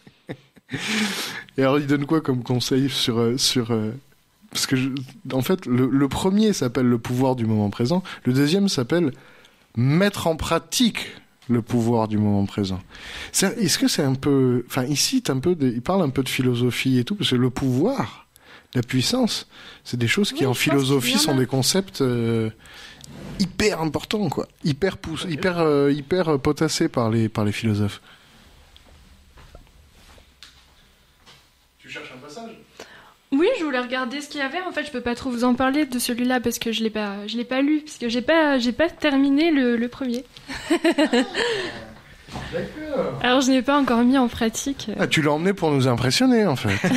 Et alors, il donne quoi comme conseil sur sur euh, parce que je, en fait, le, le premier s'appelle le pouvoir du moment présent. Le deuxième s'appelle mettre en pratique le pouvoir du moment présent. C'est, est-ce que c'est un peu... Enfin, ici, un peu de, il parle un peu de philosophie et tout, parce que le pouvoir, la puissance, c'est des choses qui, oui, en philosophie, sont des concepts euh, hyper importants, quoi. Hyper, pouss- hyper, euh, hyper potassés par les, par les philosophes. Tu cherches un passage ? Oui, je voulais regarder ce qu'il y avait. En fait, je peux pas trop vous en parler de celui-là parce que je l'ai pas, je l'ai pas lu, parce que j'ai pas, j'ai pas terminé le, le premier. D'accord. Alors, je n'ai pas encore mis en pratique. Ah, tu l'as emmené pour nous impressionner, en fait.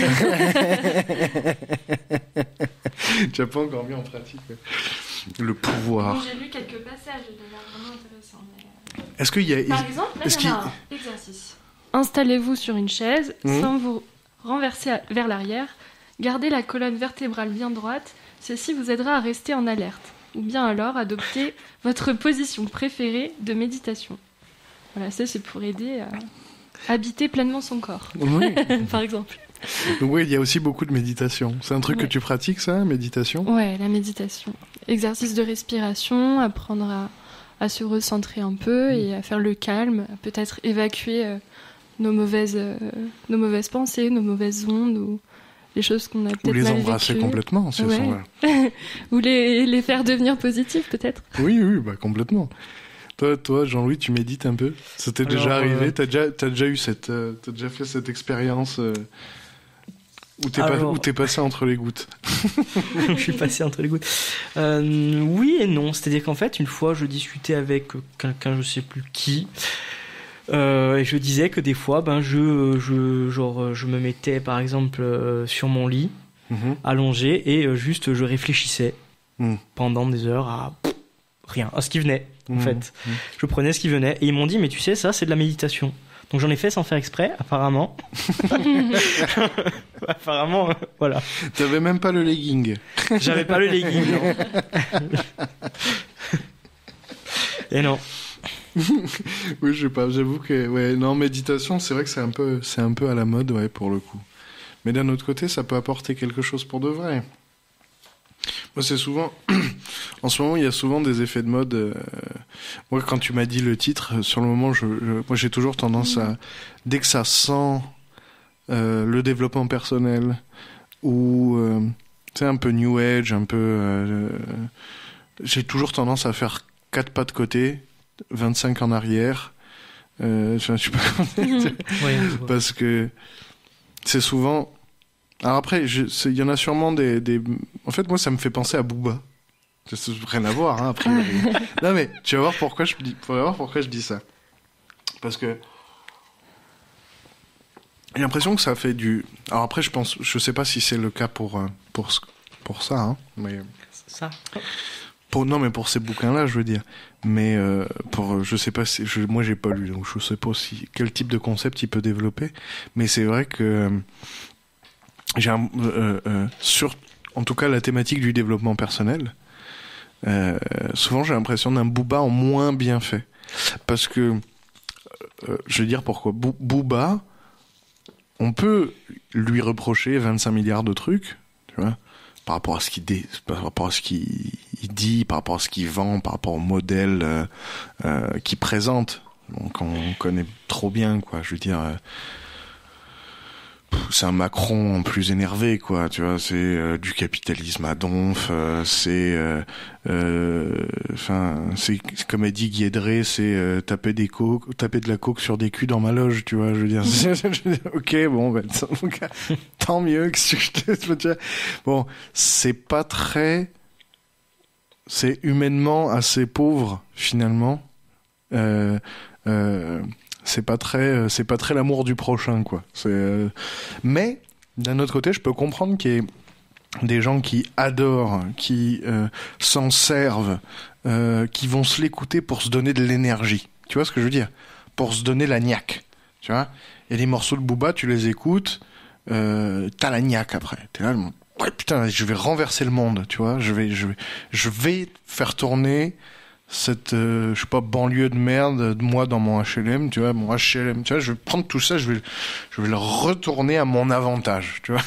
Tu n'as pas encore mis en pratique le pouvoir. Bon, j'ai lu quelques passages, il a l'air vraiment intéressant. Mais... Est-ce qu'il y a... Par exemple, là, Est-ce il y en a un exercice. Installez-vous sur une chaise mmh. sans vous renverser à... vers l'arrière. Gardez la colonne vertébrale bien droite, ceci vous aidera à rester en alerte. Ou bien alors adoptez votre position préférée de méditation. Voilà, ça c'est pour aider à habiter pleinement son corps, oui. Par exemple. Donc oui, il y a aussi beaucoup de méditation. C'est un truc ouais. que tu pratiques, ça, méditation ? Ouais, la méditation. Exercice de respiration, apprendre à, à se recentrer un peu et à faire le calme, à peut-être évacuer euh, nos, mauvaises, euh, nos mauvaises pensées, nos mauvaises ondes ou... les choses qu'on a peut-être ou les mal embrasser vécues. complètement, c'est ouais. ça. Ou les, les faire devenir positifs, peut-être. Oui, oui, bah complètement. Toi, toi, Jean-Louis, tu médites un peu ? Ça t'est déjà arrivé ? euh... T'as déjà, t'as déjà eu cette, euh, t'as déjà fait cette expérience euh, où t'es, Alors... pas, où t'es passé entre les gouttes ? Je suis passé entre les gouttes. Euh, oui et non. C'est-à-dire qu'en fait, une fois, je discutais avec quelqu'un, je sais plus qui. Euh, et je disais que des fois, ben, je, je, genre, je me mettais par exemple euh, sur mon lit, mmh. allongé, et euh, juste je réfléchissais mmh. pendant des heures à pff, rien, à ce qui venait en mmh. fait. Mmh. Je prenais ce qui venait, et ils m'ont dit, mais tu sais, ça c'est de la méditation. Donc j'en ai fait sans faire exprès, apparemment. apparemment, euh, voilà. T'avais même pas le legging. J'avais pas le legging, non. Et non. Oui, je sais pas, j'avoue que ouais, non, méditation, c'est vrai que c'est un peu c'est un peu à la mode, ouais, pour le coup. Mais d'un autre côté, ça peut apporter quelque chose pour de vrai. Moi, c'est souvent en ce moment, il y a souvent des effets de mode. Euh... Moi, quand tu m'as dit le titre, sur le moment, je, je... moi j'ai toujours tendance à dès que ça sent euh, le développement personnel ou euh, tu sais, un peu new age, un peu euh, j'ai toujours tendance à faire quatre pas de côté, vingt-cinq en arrière, euh, je sais pas comment dire, oui, parce que c'est souvent, Alors après, il y en a sûrement des, des... En fait, moi, ça me fait penser à Booba. Ça n'a rien à voir, hein, a priori. Non, mais tu vas voir pourquoi je dis, tu vas voir pourquoi je dis ça. Parce que j'ai l'impression que ça fait du... Alors après, je pense... Je sais pas si c'est le cas pour, pour, pour ça, hein, mais... Ça pour, non, mais pour ces bouquins-là, je veux dire. Mais euh, pour... Je sais pas si... Je, moi, j'ai pas lu, donc je sais pas si, quel type de concept il peut développer. Mais c'est vrai que... J'ai un... Euh, euh, sur... En tout cas, la thématique du développement personnel, euh, souvent, j'ai l'impression d'un Booba en moins bien fait. Parce que... Euh, je veux dire pourquoi. Bou- Booba... On peut lui reprocher vingt-cinq milliards de trucs, tu vois, par rapport à ce qu'il dé... par rapport à ce qu'il dit, par rapport à ce qu'il vend, par rapport au modèle euh, euh, qu'il présente. Donc on connaît trop bien, quoi. Je veux dire, euh, c'est un Macron plus énervé, quoi. Tu vois, c'est euh, du capitalisme à donf. Euh, c'est, enfin, euh, euh, c'est comme a dit Guédré, c'est euh, taper des coques, taper de la coke sur des culs dans ma loge. Tu vois, je veux dire. Je veux dire ok, bon, ben, tant mieux que je te dire. Bon, c'est pas très, c'est humainement assez pauvre finalement. Euh, euh, c'est pas très c'est pas très l'amour du prochain, quoi. C'est euh... mais d'un autre côté, je peux comprendre qu'il y ait des gens qui adorent, qui euh, s'en servent, euh, qui vont se l'écouter pour se donner de l'énergie. Tu vois ce que je veux dire? Pour se donner la niaque. Tu vois? Et les morceaux de Booba, tu les écoutes, euh, t'as la niaque après. T'es là, ouais, putain, je vais renverser le monde, tu vois? Je vais je vais je vais faire tourner cette euh, je sais pas, banlieue de merde de moi dans mon H L M, tu vois, mon H L M, tu vois, je vais prendre tout ça, je vais je vais le retourner à mon avantage, tu vois.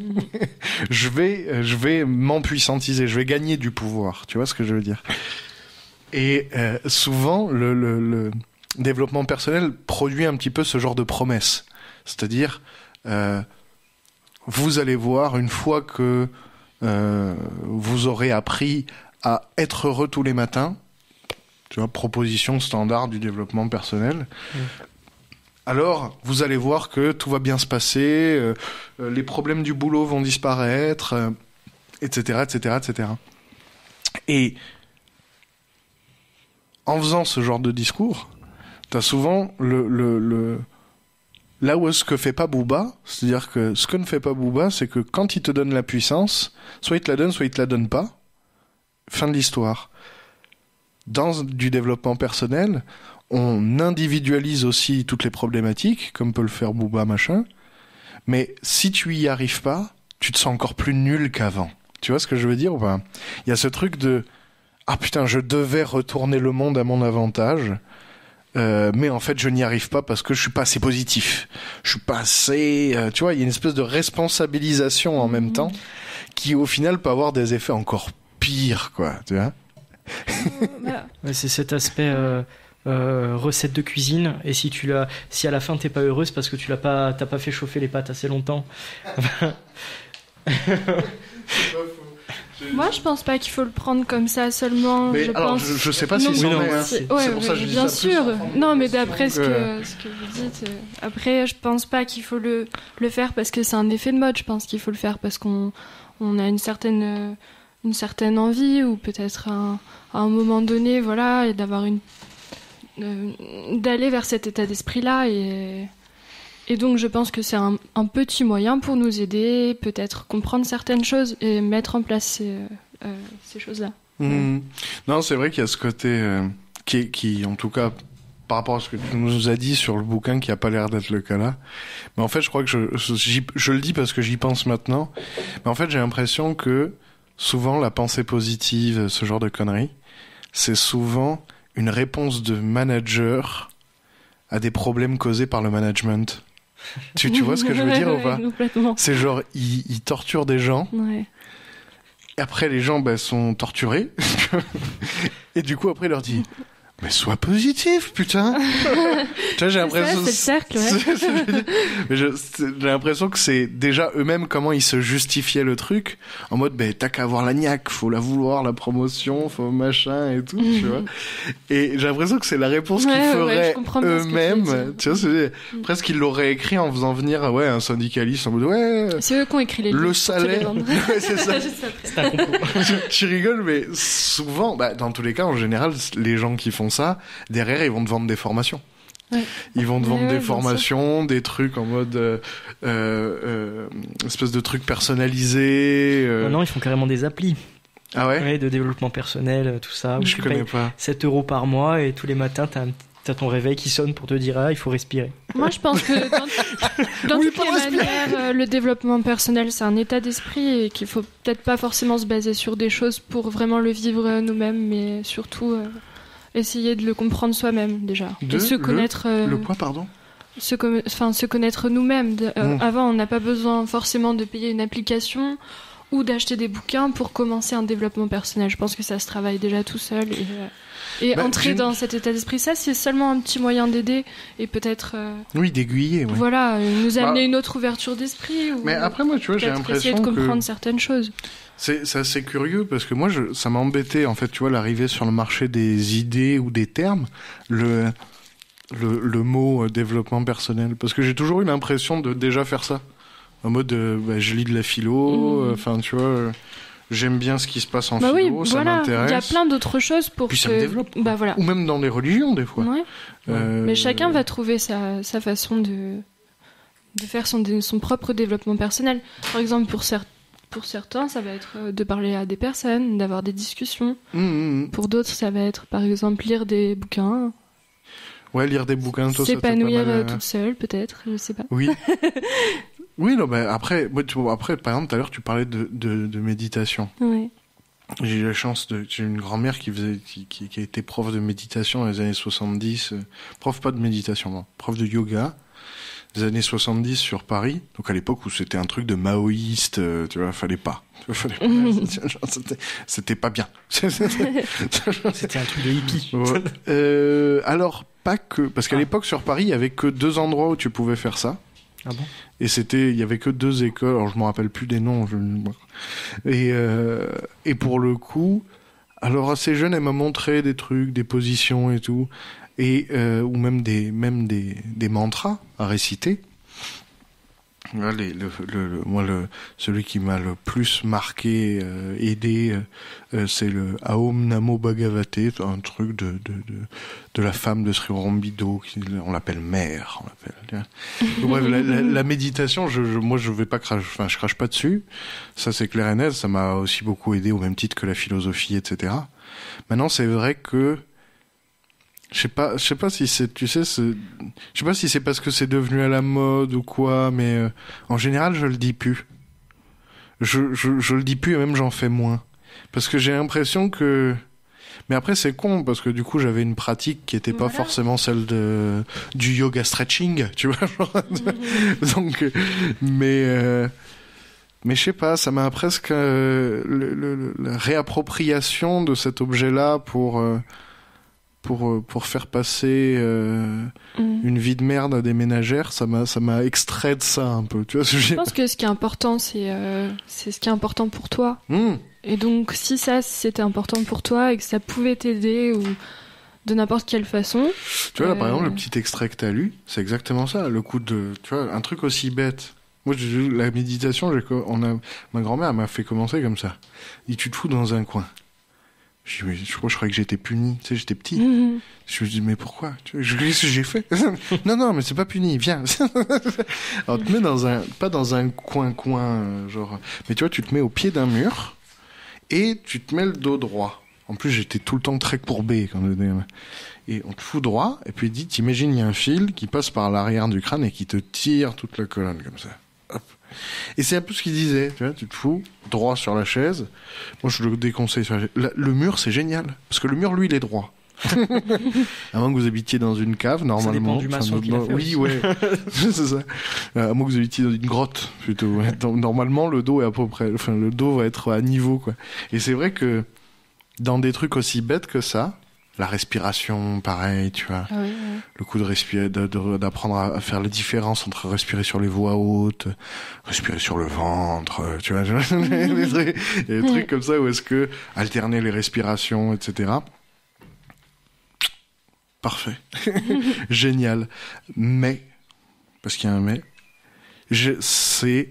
je vais je vais m'empuissantiser, je vais gagner du pouvoir, tu vois ce que je veux dire. Et euh, souvent le, le le développement personnel produit un petit peu ce genre de promesse, c'est-à-dire euh, vous allez voir, une fois que euh, vous aurez appris à être heureux tous les matins, tu vois, proposition standard du développement personnel. Mmh. Alors, vous allez voir que tout va bien se passer, euh, euh, les problèmes du boulot vont disparaître, euh, et cetera, et cetera, et cetera. Et en faisant ce genre de discours, t'as souvent le, le, le là où ce que fait pas Booba, c'est-à-dire que ce que ne fait pas Booba, c'est que quand il te donne la puissance, soit il te la donne, soit il te la donne pas. Fin de l'histoire. Dans du développement personnel, on individualise aussi toutes les problématiques, comme peut le faire Booba, machin. Mais si tu y arrives pas, tu te sens encore plus nul qu'avant. Tu vois ce que je veux dire ou pas? Il y a ce truc de « Ah putain, je devais retourner le monde à mon avantage, euh, mais en fait, je n'y arrive pas parce que je suis pas assez positif. Je suis pas assez... Euh, » Tu vois, il y a une espèce de responsabilisation en même temps qui, au final, peut avoir des effets encore pires, quoi, tu vois. Ouais, c'est cet aspect euh, euh, recette de cuisine, et si tu l'as, si à la fin t'es pas heureuse parce que tu l'as pas, t'as pas fait chauffer les pâtes assez longtemps. Moi, je pense pas qu'il faut le prendre comme ça seulement. Mais je alors, pense... je, je sais pas non, si non, c'en mais est. Hein. c'est, C'est, ouais, c'est pour ça que je dis bien ça sûr. plus Non, mais d'après ce que, euh... ce que vous dites, euh, après, je pense pas qu'il faut le le faire parce que c'est un effet de mode. Je pense qu'il faut le faire parce qu'on on a une certaine euh, une certaine envie, ou peut-être un, à un moment donné, voilà, et d'avoir une euh, d'aller vers cet état d'esprit-là, et et donc je pense que c'est un, un petit moyen pour nous aider, peut-être comprendre certaines choses et mettre en place ces, euh, ces choses-là. Mmh. Ouais. Non, c'est vrai qu'il y a ce côté euh, qui, qui, en tout cas, par rapport à ce que tu nous as dit sur le bouquin, qui a pas l'air d'être le cas là. Mais en fait, je crois que je, je, je le dis parce que j'y pense maintenant. Mais en fait, j'ai l'impression que souvent, la pensée positive, ce genre de conneries, c'est souvent une réponse de manager à des problèmes causés par le management. tu, tu vois ce que je veux dire ou pas? Complètement. C'est genre, ils, ils torturent des gens. Ouais. Et après, les gens bah, sont torturés. Et du coup, après, il leur dit... Mais sois positif, putain. Tu vois, j'ai l'impression. C'est ça, c'est le cercle, ouais. Mais je, j'ai l'impression que c'est déjà eux-mêmes comment ils se justifiaient le truc, en mode, ben, t'as qu'à avoir la niaque, faut la vouloir, la promotion, faut machin et tout, tu vois. Et j'ai l'impression que c'est la réponse ouais, qu'ils ouais, feraient ouais, eux-mêmes. Tu, tu vois, c'est mm. presque qu'ils l'auraient écrit en faisant venir, ouais, un syndicaliste en mode, ouais. C'est eux qui ont écrit les livres. Le salaire. Ouais, c'est ça. C'est un complot. tu, tu rigoles, mais souvent, bah, dans tous les cas, en général, les gens qui font ça, derrière, ils vont te vendre des formations. Ouais. Ils vont te vendre ouais, des ouais, formations, des trucs en mode euh, euh, espèce de trucs personnalisés. Euh... Maintenant, ils font carrément des applis. Ah ouais, ouais, de développement personnel, tout ça. Je connais pas. sept euros par mois et tous les matins, t'as, un, t'as ton réveil qui sonne pour te dire ah, il faut respirer. Moi, je pense que dans, dans oui, toutes les respirer. manières, euh, le développement personnel, c'est un état d'esprit et qu'il faut peut-être pas forcément se baser sur des choses pour vraiment le vivre nous-mêmes, mais surtout euh, essayer de le comprendre soi-même déjà. De, et se le, connaître. Euh, le quoi, pardon se, com- enfin, se connaître nous-mêmes. De, euh, mmh. Avant, on n'a pas besoin forcément de payer une application ou d'acheter des bouquins pour commencer un développement personnel. Je pense que ça se travaille déjà tout seul. Et, euh, et bah, entrer j'ai... dans cet état d'esprit, ça, c'est seulement un petit moyen d'aider et peut-être... Euh, oui, d'aiguiller. Ouais. Voilà, euh, nous amener bah, une autre ouverture d'esprit. Ou mais après, moi, tu vois, j'ai l'impression essayer de comprendre que... certaines choses. C'est, c'est assez curieux parce que moi, je, ça m'a embêté, en fait, tu vois, l'arrivée sur le marché des idées ou des termes, le, le, le mot euh, développement personnel. Parce que j'ai toujours eu l'impression de déjà faire ça. En mode, euh, bah, je lis de la philo, enfin, mmh. euh, tu vois, euh, j'aime bien ce qui se passe en bah philo, oui, ça voilà. m'intéresse. Il y a plein d'autres choses pour Puis que... ça me développe. Bah, voilà. Ou même dans les religions, des fois. Ouais. Euh... Mais chacun va trouver sa, sa façon de, de faire son, son propre développement personnel. Par exemple, pour certains, Pour certains, ça va être de parler à des personnes, d'avoir des discussions. Mmh, mmh. Pour d'autres, ça va être, par exemple, lire des bouquins. Ouais, lire des bouquins, toi, s'épanouir ça t'a pas mal... toute seule, peut-être, je sais pas. Oui. Oui, non, bah, après, moi, tu vois, après, par exemple, tout à l'heure, tu parlais de, de, de méditation. Ouais. J'ai eu la chance de, j'ai une grand-mère qui faisait, qui, qui, qui a été prof de méditation dans les années soixante-dix, euh, prof pas de méditation, non, prof de yoga. Des années soixante-dix sur Paris, donc à l'époque où c'était un truc de maoïste, euh, tu vois, fallait pas. Fallait pas. Genre, c'était, c'était pas bien. C'était un truc de hippie. Ouais. Euh, alors, pas que, parce qu'à ah. l'époque sur Paris, il y avait que deux endroits où tu pouvais faire ça. Ah bon? Et c'était, il y avait que deux écoles, alors je me rappelle plus des noms. Je... Et, euh, et pour le coup, alors assez jeune, elle m'a montré des trucs, des positions et tout. Et euh, ou même des même des des mantras à réciter. Là, les, le, le, le, moi, le, celui qui m'a le plus marqué, euh, aidé, euh, c'est le Aum Namo Bhagavate, un truc de de de, de la femme de Sri Aurobindo, qui, on l'appelle mère, on l'appelle. Donc, bref, la, la, la méditation, je, je, moi, je vais pas cracher, enfin, je crache pas dessus. Ça, c'est clair et net. Ça m'a aussi beaucoup aidé, au même titre que la philosophie, et cetera. Maintenant, c'est vrai que Je sais pas, je sais pas si c'est, tu sais, c'est, je sais pas si c'est parce que c'est devenu à la mode ou quoi, mais euh, en général, je le dis plus. Je, je, je le dis plus et même j'en fais moins. Parce que j'ai l'impression que... Mais après, c'est con, parce que du coup, j'avais une pratique qui était pas voilà. forcément celle de, du yoga stretching, tu vois, genre. Mm-hmm. Donc, mais, euh, mais je sais pas, ça m'a presque, euh, le, le, la réappropriation de cet objet-là pour, euh, pour pour faire passer euh, mmh. une vie de merde à des ménagères, ça m'a ça m'a extrait de ça un peu, tu vois. Ce que je pense que ce qui est important, c'est euh, c'est ce qui est important pour toi. Mmh. Et donc si ça c'était important pour toi et que ça pouvait t'aider ou de n'importe quelle façon. Tu vois là, euh... par exemple, le petit extrait que t'as lu, c'est exactement ça, le coup de, tu vois, un truc aussi bête. Moi, je, la méditation, j'ai, on a, ma grand-mère m'a fait commencer comme ça. Dit, tu te fous dans un coin. Je, je crois, je croyais que j'étais puni. Tu sais, j'étais petit. Mmh. Je me dis, mais pourquoi? Tu vois, je, qu'est-ce que j'ai fait? Non, non, mais c'est pas puni. Viens. Alors, tu te mets dans un, pas dans un coin-coin, euh, genre, mais tu vois, tu te mets au pied d'un mur et tu te mets le dos droit. En plus, j'étais tout le temps très courbé quand on et on te fout droit et puis il dit, t'imagines, il y a un fil qui passe par l'arrière du crâne et qui te tire toute la colonne comme ça. Hop. Et c'est un peu ce qu'il disait, tu vois, tu te fous droit sur la chaise. Moi, je le déconseille sur la chaise. La, le mur, c'est génial, parce que le mur, lui, il est droit. À moins que vous habitiez dans une cave, normalement. Ça dépend du maçon qui l'a fait oui, aussi. Ouais, c'est ça. À moins que vous habitiez dans une grotte, plutôt. Ouais. Donc, normalement, le dos est à peu près, enfin, le dos va être à niveau, quoi. Et c'est vrai que dans des trucs aussi bêtes que ça, La respiration, pareil, tu vois. Ah oui, oui. Le coup de respirer, de, de, d'apprendre à faire la différence entre respirer sur les voix hautes, respirer sur le ventre, tu vois. des trucs, il y a des trucs comme ça où est-ce que alterner les respirations, et cetera. Parfait. Génial. Mais, parce qu'il y a un mais, je, c'est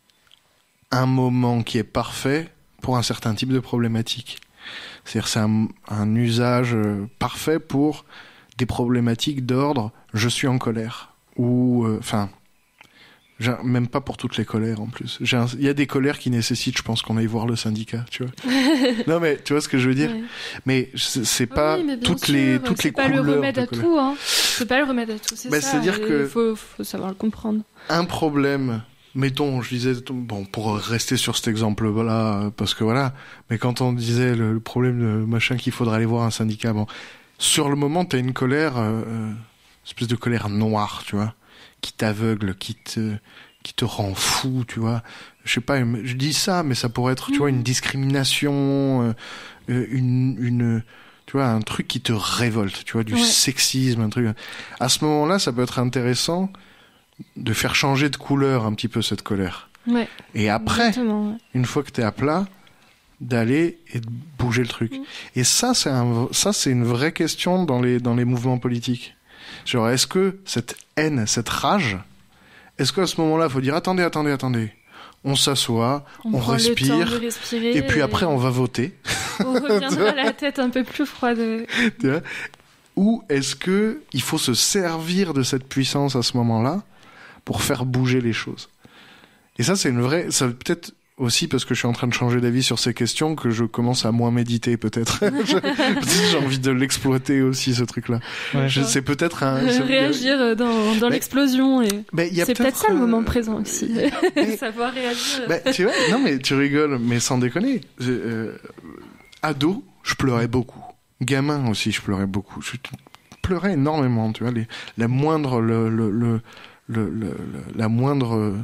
un moment qui est parfait pour un certain type de problématique. C'est-à-dire c'est un, un usage parfait pour des problématiques d'ordre « je suis en colère » ou enfin euh, même pas pour toutes les colères en plus. Il y a des colères qui nécessitent, je pense, qu'on aille voir le syndicat, tu vois. Non mais tu vois ce que je veux dire. Ouais. Mais c'est, c'est pas oui, mais toutes sûr, les toutes c'est les pas couleurs. C'est pas le remède à colère. tout, hein. C'est pas le remède à tout, c'est bah, ça. C'est-à-dire que faut, faut savoir le comprendre. Un problème. Mettons, je disais, bon, pour rester sur cet exemple-là, parce que voilà, mais quand on disait le, le problème de machin qu'il faudrait aller voir un syndicat, bon, sur le moment, t'as une colère, euh, une espèce de colère noire, tu vois, qui t'aveugle, qui te, qui te rend fou, tu vois. Je sais pas, je dis ça, mais ça pourrait être, tu vois, une discrimination, euh, une, une, tu vois, un truc qui te révolte, tu vois, du ouais. sexisme, un truc. À ce moment-là, ça peut être intéressant de faire changer de couleur un petit peu cette colère. Ouais. Et après, ouais. une fois que t'es à plat, d'aller et de bouger le truc. Mmh. Et ça, c'est un, ça, c'est une vraie question dans les, dans les mouvements politiques. Genre, est-ce que cette haine, cette rage, est-ce qu'à ce moment-là, il faut dire, attendez, attendez, attendez, on s'assoit, on, on respire, et puis et... après, on va voter. On reviendra la tête un peu plus froide. Tu vois ? Ou est-ce que il faut se servir de cette puissance à ce moment-là pour faire bouger les choses. Et ça, c'est une vraie... Ça peut-être aussi parce que je suis en train de changer d'avis sur ces questions que je commence à moins méditer, peut-être. J'ai envie de l'exploiter aussi, ce truc-là. Ouais. Je, c'est peut-être un... C'est... Réagir dans, dans mais... l'explosion. Et... Mais y a c'est peut-être, peut-être ça le moment présent euh... aussi. Mais... Savoir réagir. Bah, tu vois, non mais tu rigoles, mais sans déconner. Euh, ado, je pleurais beaucoup. Gamin aussi, je pleurais beaucoup. Je pleurais énormément, tu vois. Les, la moindre... Le, le, le, Le, le, le, la moindre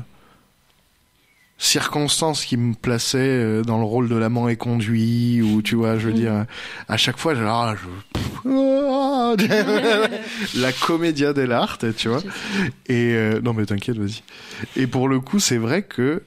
circonstance qui me plaçait dans le rôle de l'amant éconduit, ou tu vois, je veux mmh. dire, à chaque fois, genre, je... la commedia dell'arte, tu vois. Et euh, non mais t'inquiète, vas-y. Et pour le coup, c'est vrai que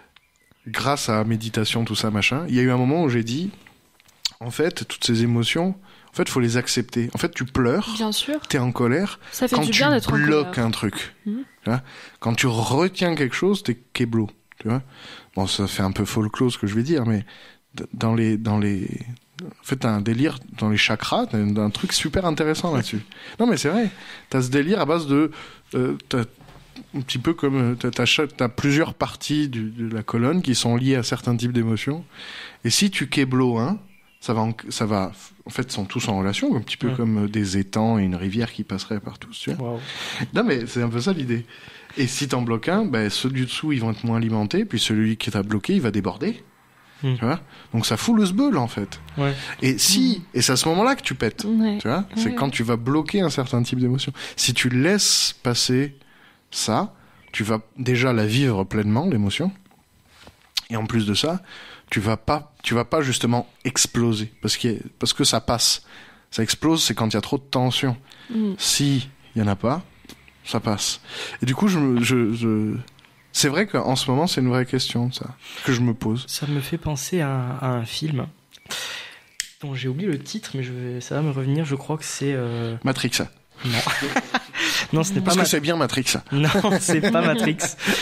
grâce à la méditation, tout ça, machin, il y a eu un moment où j'ai dit, en fait, toutes ces émotions. En fait, il faut les accepter. En fait, tu pleures, bien sûr. T'es en colère. Ça fait quand du tu bien d'être en colère. bloques un truc, mmh. tu vois, quand tu retiens quelque chose, t'es kéblo, tu vois. Bon, ça fait un peu folklore ce que je vais dire, mais dans les, dans les, en fait, t'as un délire dans les chakras, t'as un, un truc super intéressant là-dessus. Non, mais c'est vrai. T'as ce délire à base de, euh, t'as un petit peu comme, t'as, t'as, t'as plusieurs parties du, de la colonne qui sont liées à certains types d'émotions. Et si tu kéblo un, ça va, en, ça va, en fait, sont tous en relation, un petit peu ouais. comme des étangs et une rivière qui passerait par tous, tu vois. Wow. Non, mais c'est un peu ça l'idée. Et si t'en bloques un, ben, ceux du dessous, ils vont être moins alimentés, puis celui qui t'a bloqué, il va déborder. Mmh. Tu vois. Donc ça fout le sbeul, en fait. Ouais. Et si, mmh. et c'est à ce moment-là que tu pètes. Ouais. Tu vois. C'est ouais. quand tu vas bloquer un certain type d'émotion. Si tu laisses passer ça, tu vas déjà la vivre pleinement, l'émotion. Et en plus de ça, tu vas pas, tu vas pas justement exploser parce que parce que ça passe. Ça explose, c'est quand il y a trop de tension. Mm. Si il y en a pas, ça passe. Et du coup, je, je, je... c'est vrai qu'en ce moment, c'est une vraie question, ça, que je me pose. Ça me fait penser à, à un film dont j'ai oublié le titre, mais je vais, ça va me revenir. Je crois que c'est euh... Matrix. Non. Non, ce n'est pas Parce Ma... que c'est bien Matrix. Non, c'est pas Matrix.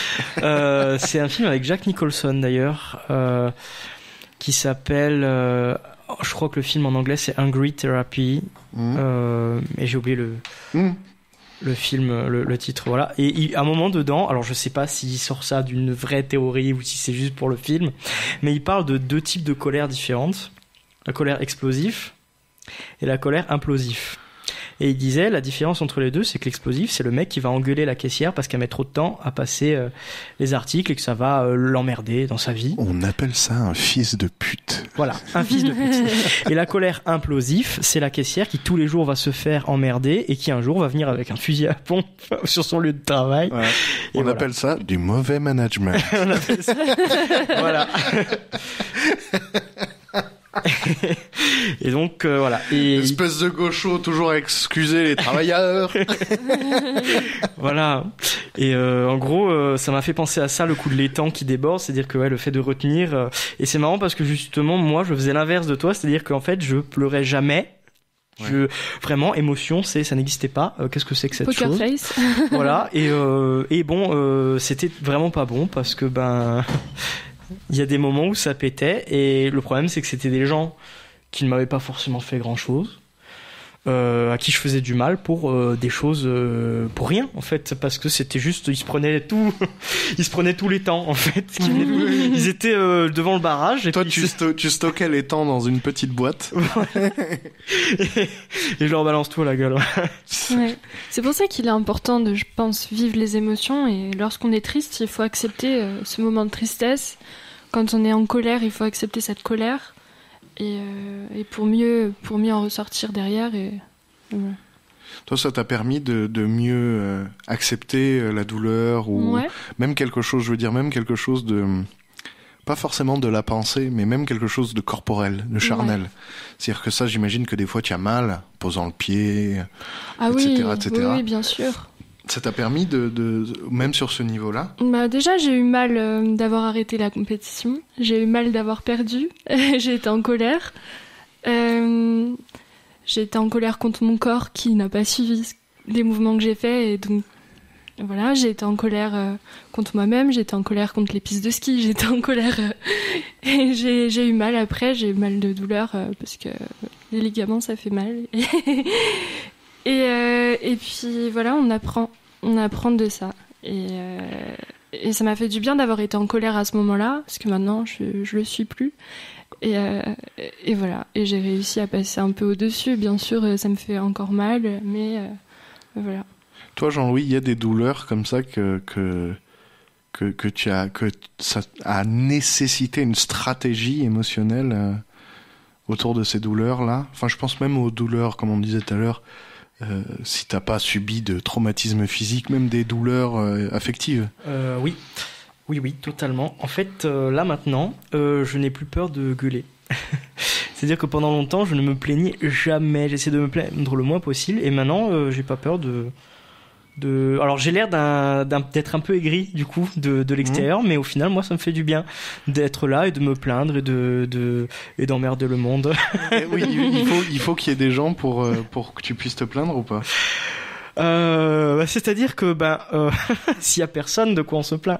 Euh, c'est un film avec Jack Nicholson d'ailleurs, euh, qui s'appelle. Euh, je crois que le film en anglais c'est Hungry Therapy. Mmh. Euh, et j'ai oublié le. Mmh. Le film, le, le titre, voilà. Et il, à un moment dedans, alors je sais pas s'il sort ça d'une vraie théorie ou si c'est juste pour le film, mais il parle de deux types de colère différentes. La colère explosive et la colère implosive. Et il disait, la différence entre les deux, c'est que l'explosif, c'est le mec qui va engueuler la caissière parce qu'elle met trop de temps à passer euh, les articles et que ça va euh, l'emmerder dans sa vie. On appelle ça un fils de pute. Voilà, un fils de pute. Et la colère implosive, c'est la caissière qui tous les jours va se faire emmerder et qui un jour va venir avec un fusil à pompe sur son lieu de travail. Ouais. On voilà. appelle ça du mauvais management. On appelle ça... Voilà. Et donc euh, voilà. Et espèce de gaucho, toujours à excuser les travailleurs. Voilà. Et euh, en gros, euh, ça m'a fait penser à ça, le coup de l'étang qui déborde, c'est-à-dire que ouais, le fait de retenir. Euh, et c'est marrant parce que justement, moi, je faisais l'inverse de toi, c'est-à-dire qu'en fait, je pleurais jamais. Ouais. Je vraiment émotion, c'est ça n'existait pas. Euh, qu'est-ce que c'est que cette Poker chose? face. Voilà. Et euh, et bon, euh, c'était vraiment pas bon parce que ben, il y a des moments où ça pétait et le problème c'est que c'était des gens qui ne m'avaient pas forcément fait grand-chose. Euh, à qui je faisais du mal pour euh, des choses euh, pour rien en fait, parce que c'était juste ils se prenaient tout ils se prenaient tous les temps en fait. Ils étaient euh, devant le barrage et toi puis tu, sto- tu stockais les temps dans une petite boîte. et, et je leur balance tout à la gueule. Ouais. C'est pour ça qu'il est important de, je pense, vivre les émotions, et lorsqu'on est triste, il faut accepter euh, ce moment de tristesse. Quand on est en colère, il faut accepter cette colère. Et, euh, et pour mieux pour mieux en ressortir derrière. Et, et voilà. Toi, ça t'a permis de, de mieux euh, accepter euh, la douleur ou Ouais. même quelque chose, je veux dire, même quelque chose de, pas forcément de la pensée, mais même quelque chose de corporel, de charnel. Ouais. C'est-à-dire que ça, j'imagine que des fois, tu as mal, posant le pied, ah et cetera, oui, et cetera. Oui, oui, bien sûr. Ça t'a permis de, de, même sur ce niveau-là? Bah déjà, j'ai eu mal euh, d'avoir arrêté la compétition. J'ai eu mal d'avoir perdu. J'ai été en colère. Euh, j'ai été en colère contre mon corps qui n'a pas suivi les mouvements que j'ai faits. Et donc, voilà, j'ai été en colère euh, contre moi-même. J'ai été en colère contre les pistes de ski. J'ai été en colère. Euh, et j'ai, j'ai eu mal après. J'ai eu mal de douleur euh, parce que les ligaments, ça fait mal. Et, euh, et puis voilà, on apprend, on apprend de ça. Et, euh, et ça m'a fait du bien d'avoir été en colère à ce moment-là, parce que maintenant je, je le suis plus. Et, euh, et voilà, et j'ai réussi à passer un peu au-dessus. Bien sûr, ça me fait encore mal, mais euh, voilà. Toi, Jean-Louis, il y a des douleurs comme ça que que que, que tu as que ça a nécessité une stratégie émotionnelle euh, autour de ces douleurs-là. Enfin, je pense même aux douleurs, comme on disait tout à l'heure. Euh, si t'as pas subi de traumatisme physique, même des douleurs euh, affectives. Euh, oui, oui, oui, totalement. En fait, euh, là maintenant, euh, je n'ai plus peur de gueuler. C'est-à-dire que pendant longtemps, je ne me plaignais jamais. J'essayais de me plaindre le moins possible, et maintenant, euh, j'ai pas peur de. De... Alors j'ai l'air d'un, d'un, d'être un peu aigri du coup de, de l'extérieur, mmh. mais au final moi ça me fait du bien d'être là et de me plaindre et de, de et d'emmerder le monde. Et oui, il faut il faut qu'il y ait des gens pour pour que tu puisses te plaindre ou pas. Euh, bah, c'est-à-dire que ben euh, s'il y a personne, de quoi on se plaint.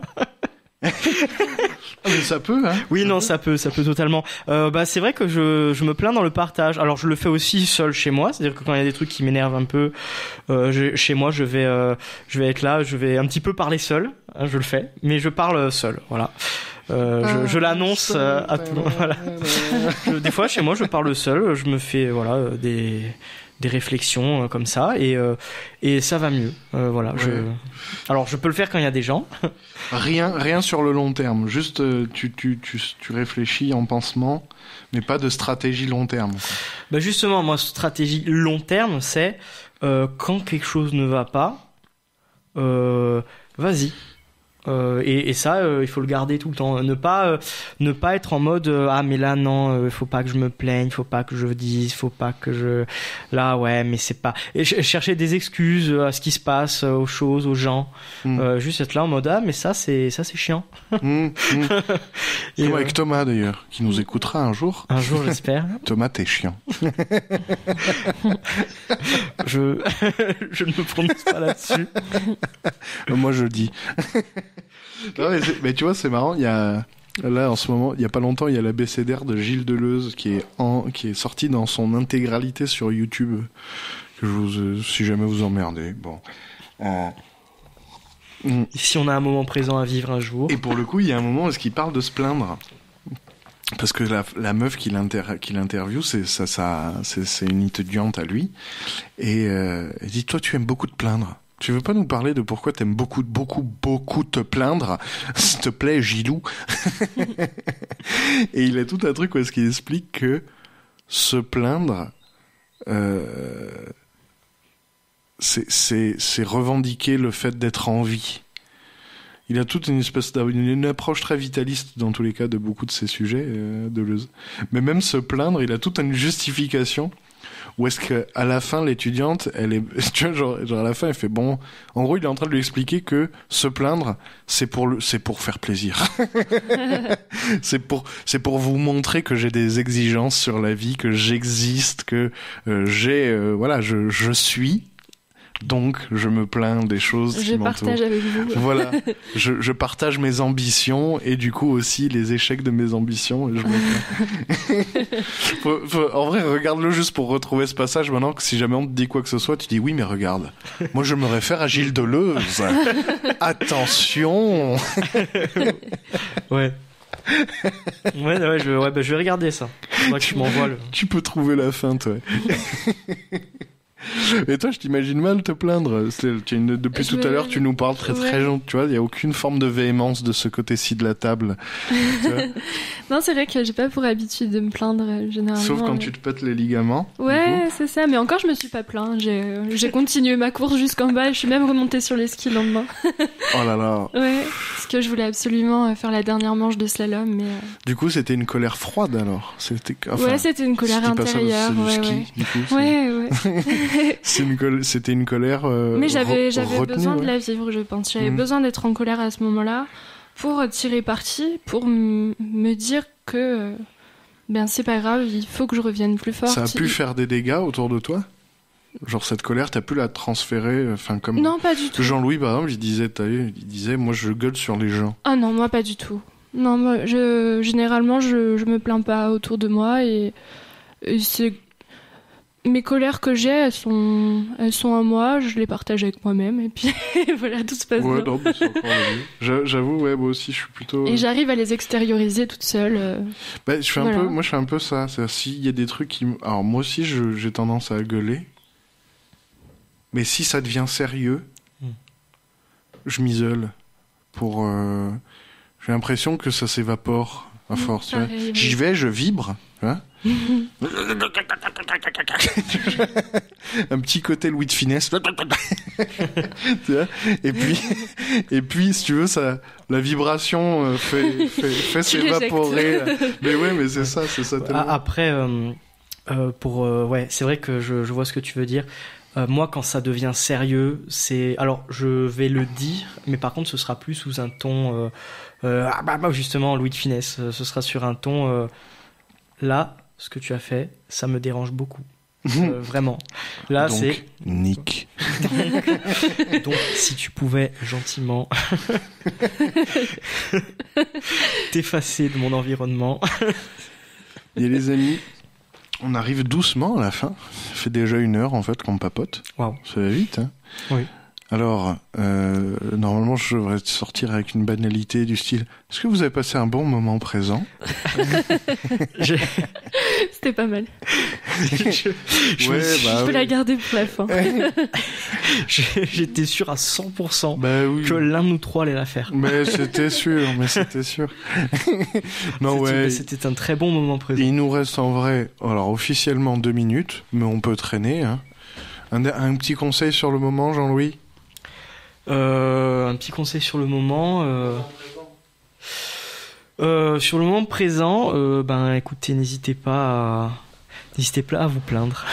Mais ça peut, hein. Oui, ça non, peut. ça peut, ça peut totalement. Euh, bah, c'est vrai que je, je me plains dans le partage. Alors, je le fais aussi seul chez moi. C'est-à-dire que quand il y a des trucs qui m'énervent un peu, euh, je, chez moi, je vais, euh, je vais être là, je vais un petit peu parler seul. Hein, je le fais, mais je parle seul. Voilà. Euh, je, je l'annonce euh, à tout le monde. Voilà. Je, des fois, chez moi, je parle seul. Je me fais, voilà, des. des réflexions euh, comme ça et euh, et ça va mieux euh, voilà ouais. je alors je peux le faire quand il y a des gens. rien rien sur le long terme, juste euh, tu tu tu tu réfléchis en pansement, mais pas de stratégie long terme, quoi. Bah justement, moi stratégie long terme c'est euh, quand quelque chose ne va pas, euh, vas-y. Euh, et, et ça, euh, il faut le garder tout le temps. Ne pas, euh, ne pas être en mode euh, ah mais là non, il euh, faut pas que je me plaigne, faut pas que je dise, faut pas que je là ouais mais c'est pas. Et ch- chercher des excuses à ce qui se passe, aux choses, aux gens. Mm. Euh, juste être là en mode ah mais ça c'est ça c'est chiant. Mm, mm. Et comme euh... avec Thomas d'ailleurs, qui nous écoutera un jour. Un jour j'espère. Thomas t'es chiant. je je ne me prononce pas là-dessus. Moi je le dis. Non, mais, mais tu vois, c'est marrant, il y a là en ce moment, il y a pas longtemps, il y a l'abécédaire de Gilles Deleuze qui est en qui est sorti dans son intégralité sur YouTube, que je vous si jamais vous emmerdez. Bon. Euh... Si on a un moment présent à vivre un jour. Et pour le coup, il y a un moment où est-ce qu'il parle de se plaindre. Parce que la, la meuf qui, l'inter, qui l'interviewe, c'est, ça, ça, c'est, c'est une étudiante à lui. Et euh, elle dit, toi, tu aimes beaucoup te plaindre. Tu veux pas nous parler de pourquoi t'aimes beaucoup, beaucoup, beaucoup te plaindre? S'il te plaît, Gilou. Et il a tout un truc où est-ce qu'il explique que se plaindre, euh, c'est, c'est, c'est revendiquer le fait d'être en vie. Il a toute une espèce d'a- une, une approche très vitaliste dans tous les cas de beaucoup de ces sujets, euh, Deleuze. Mais même se plaindre, il a toute une justification. Ou est-ce qu'à la fin, l'étudiante, elle est, tu vois, genre, genre à la fin, elle fait bon. En gros, il est en train de lui expliquer que se plaindre, c'est pour le, c'est pour faire plaisir. c'est pour, c'est pour vous montrer que j'ai des exigences sur la vie, que j'existe, que euh, j'ai, euh, voilà, je, je suis. Donc, je me plains des choses Je qui m'entourent. partage avec vous. Voilà, je, je partage mes ambitions et du coup aussi les échecs de mes ambitions. Et je me plains. faut, faut, en vrai, regarde-le juste pour retrouver ce passage maintenant, que si jamais on te dit quoi que ce soit, tu dis oui, mais regarde. Moi, je me réfère à Gilles Deleuze. Attention. Ouais. ouais, ouais, je, ouais bah, je vais regarder ça. Faudra que je m'envoie le... Tu peux trouver la fin, toi. Et toi, je t'imagine mal te plaindre. C'est, tu, depuis Je tout à me- l'heure, tu nous parles très Ouais. très gentil. Tu vois, il y a aucune forme de véhémence de ce côté-ci de la table. Tu vois. Non, c'est vrai que j'ai pas pour habitude de me plaindre euh, généralement. Sauf quand mais- tu te pètes les ligaments. du Ouais, coup. c'est ça. Mais encore, je me suis pas plaint. J'ai, euh, j'ai continué ma course jusqu'en bas. Je suis même remontée sur les skis le lendemain. Oh là là. Ouais, parce que je voulais absolument euh, faire la dernière manche de slalom, mais. euh, Du coup, c'était une colère froide alors. C'était. Enfin, ouais, c'était une colère je dis pas ça parce que intérieure. c'est du Ouais, ski, du coup, ouais. c'est- Ouais, ouais. c'est une col- C'était une colère. euh, Mais j'avais, re- j'avais retenue, besoin de ouais. la vivre, je pense. J'avais Mhm. besoin d'être en colère à ce moment-là pour tirer parti, pour m- me dire que euh, ben c'est pas grave, il faut que je revienne plus forte. Ça a pu faire des dégâts autour de toi. Genre cette colère, t'as pu la transférer, enfin comme. Non, pas du tout. Jean-Louis, par exemple, il disait, t'as vu, il disait, moi, je gueule sur les gens. Ah non, moi pas du tout. Non, moi, je, généralement, je, je me plains pas autour de moi et, et c'est mes colères que j'ai, elles sont, elles sont à moi, je les partage avec moi-même et puis voilà, tout se passe Ouais, bien. non, mais c'est encore le mieux. J'a- J'avoue, ouais, moi aussi, je suis plutôt. Et j'arrive à les extérioriser toute seule. euh. Bah, je fais un Voilà. peu, moi, je fais un peu ça. C'est-à-dire, s'il y a des trucs qui, m- alors moi aussi, je- j'ai tendance à gueuler. Mais si ça devient sérieux, Hmm. je m'isole. Pour, euh, j'ai l'impression que ça s'évapore à force. tu vois. Pareil, oui. J'y vais, je vibre. Tu vois. Un petit côté Louis de Finesse. Tu vois. Et puis, et puis, si tu veux, ça, la vibration euh, fait, fait, fait Tu l'éjectes. s'évaporer. Mais ouais, mais c'est ça, c'est ça. Ah, tellement. après, euh, euh, pour euh, ouais, c'est vrai que je, je vois ce que tu veux dire. Euh, moi, quand ça devient sérieux, c'est alors je vais le dire, mais par contre, ce sera plus sous un ton. Euh, euh, ah bah, bah, justement, Louis de Finesse, euh, ce sera sur un ton. Euh, là, ce que tu as fait, ça me dérange beaucoup. Euh, vraiment. Là, Donc, c'est Nick. donc si tu pouvais gentiment t'effacer de mon environnement. Et les amis, on arrive doucement à la fin. Ça fait déjà une heure, en fait, qu'on papote. Waouh. Ça va vite, hein. Oui. Alors, euh, normalement, je devrais sortir avec une banalité du style « Est-ce que vous avez passé un bon moment présent ?» J'ai- C'était pas mal. je- je me Ouais, suis- bah je peux oui. la garder pour la fin. j'ai- J'étais sûr à cent pour cent Bah oui. que l'un de nous trois allait la faire. Mais c'était sûr, mais c'était sûr. non, C'était- ouais. C'était un très bon moment présent. Il nous reste en vrai, alors officiellement deux minutes, mais on peut traîner. Hein. Un, un petit conseil sur le moment, Jean-Louis? Euh, un petit conseil sur le moment. Euh... Euh, sur le moment présent, euh, ben écoutez, n'hésitez pas à... N'hésitez pas à vous plaindre.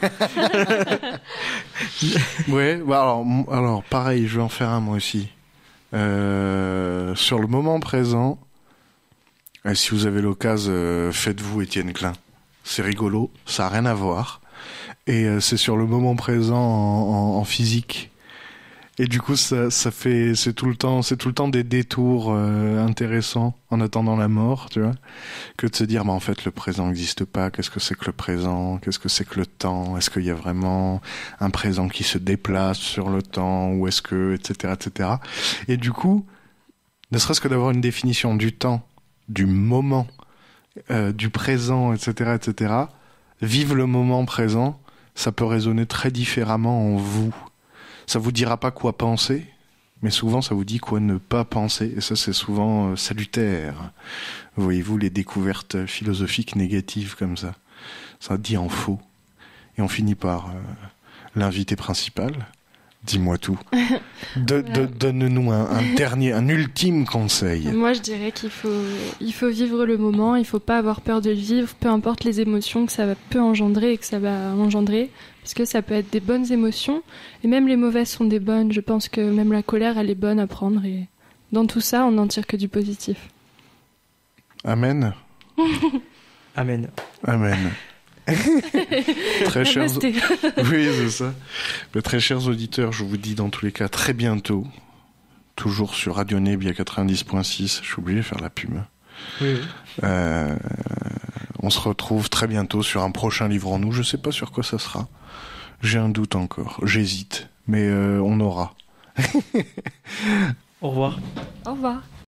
Ouais, bah alors, m- alors pareil, je vais en faire un moi aussi. Euh, sur le moment présent, euh, si vous avez l'occasion, euh, faites-vous Étienne Klein. C'est rigolo, ça n'a rien à voir. Et euh, c'est sur le moment présent en, en, en physique. Et du coup, ça, ça fait, c'est tout le temps, c'est tout le temps des détours euh, intéressants en attendant la mort, tu vois, que de se dire, bah en fait, le présent n'existe pas. Qu'est-ce que c'est que le présent? Qu'est-ce que c'est que le temps? Est-ce qu'il y a vraiment un présent qui se déplace sur le temps, ou est-ce que, et cetera, et cetera. Et du coup, ne serait-ce que d'avoir une définition du temps, du moment, euh, du présent, et cetera, et cetera. Vive le moment présent, ça peut résonner très différemment en vous. Ça vous dira pas quoi penser, mais souvent ça vous dit quoi ne pas penser, et ça c'est souvent euh, salutaire. Voyez-vous les découvertes philosophiques négatives comme ça, ça dit en faux. Et on finit par euh, l'invité principal, Dis-moi tout. De, Voilà. de- donne-nous un, un dernier, un ultime conseil. Moi, je dirais qu'il faut, il faut vivre le moment, il faut pas avoir peur de le vivre, peu importe les émotions que ça va- peut engendrer et que ça va engendrer, parce que ça peut être des bonnes émotions, et même les mauvaises sont des bonnes. Je pense que même la colère, elle est bonne à prendre, et dans tout ça, on n'en tire que du positif. Amen. Amen. Amen. Très chers... Namasté. Oui, c'est ça. Mais très chers auditeurs, je vous dis dans tous les cas très bientôt, toujours sur Radio Nebia quatre-vingt-dix point six. Je suis obligé de faire la pub. Oui, oui. Euh, on se retrouve très bientôt sur un prochain Livre en nous. Je sais pas sur quoi ça sera. J'ai un doute encore. J'hésite. Mais euh, on aura. Au revoir. Au revoir.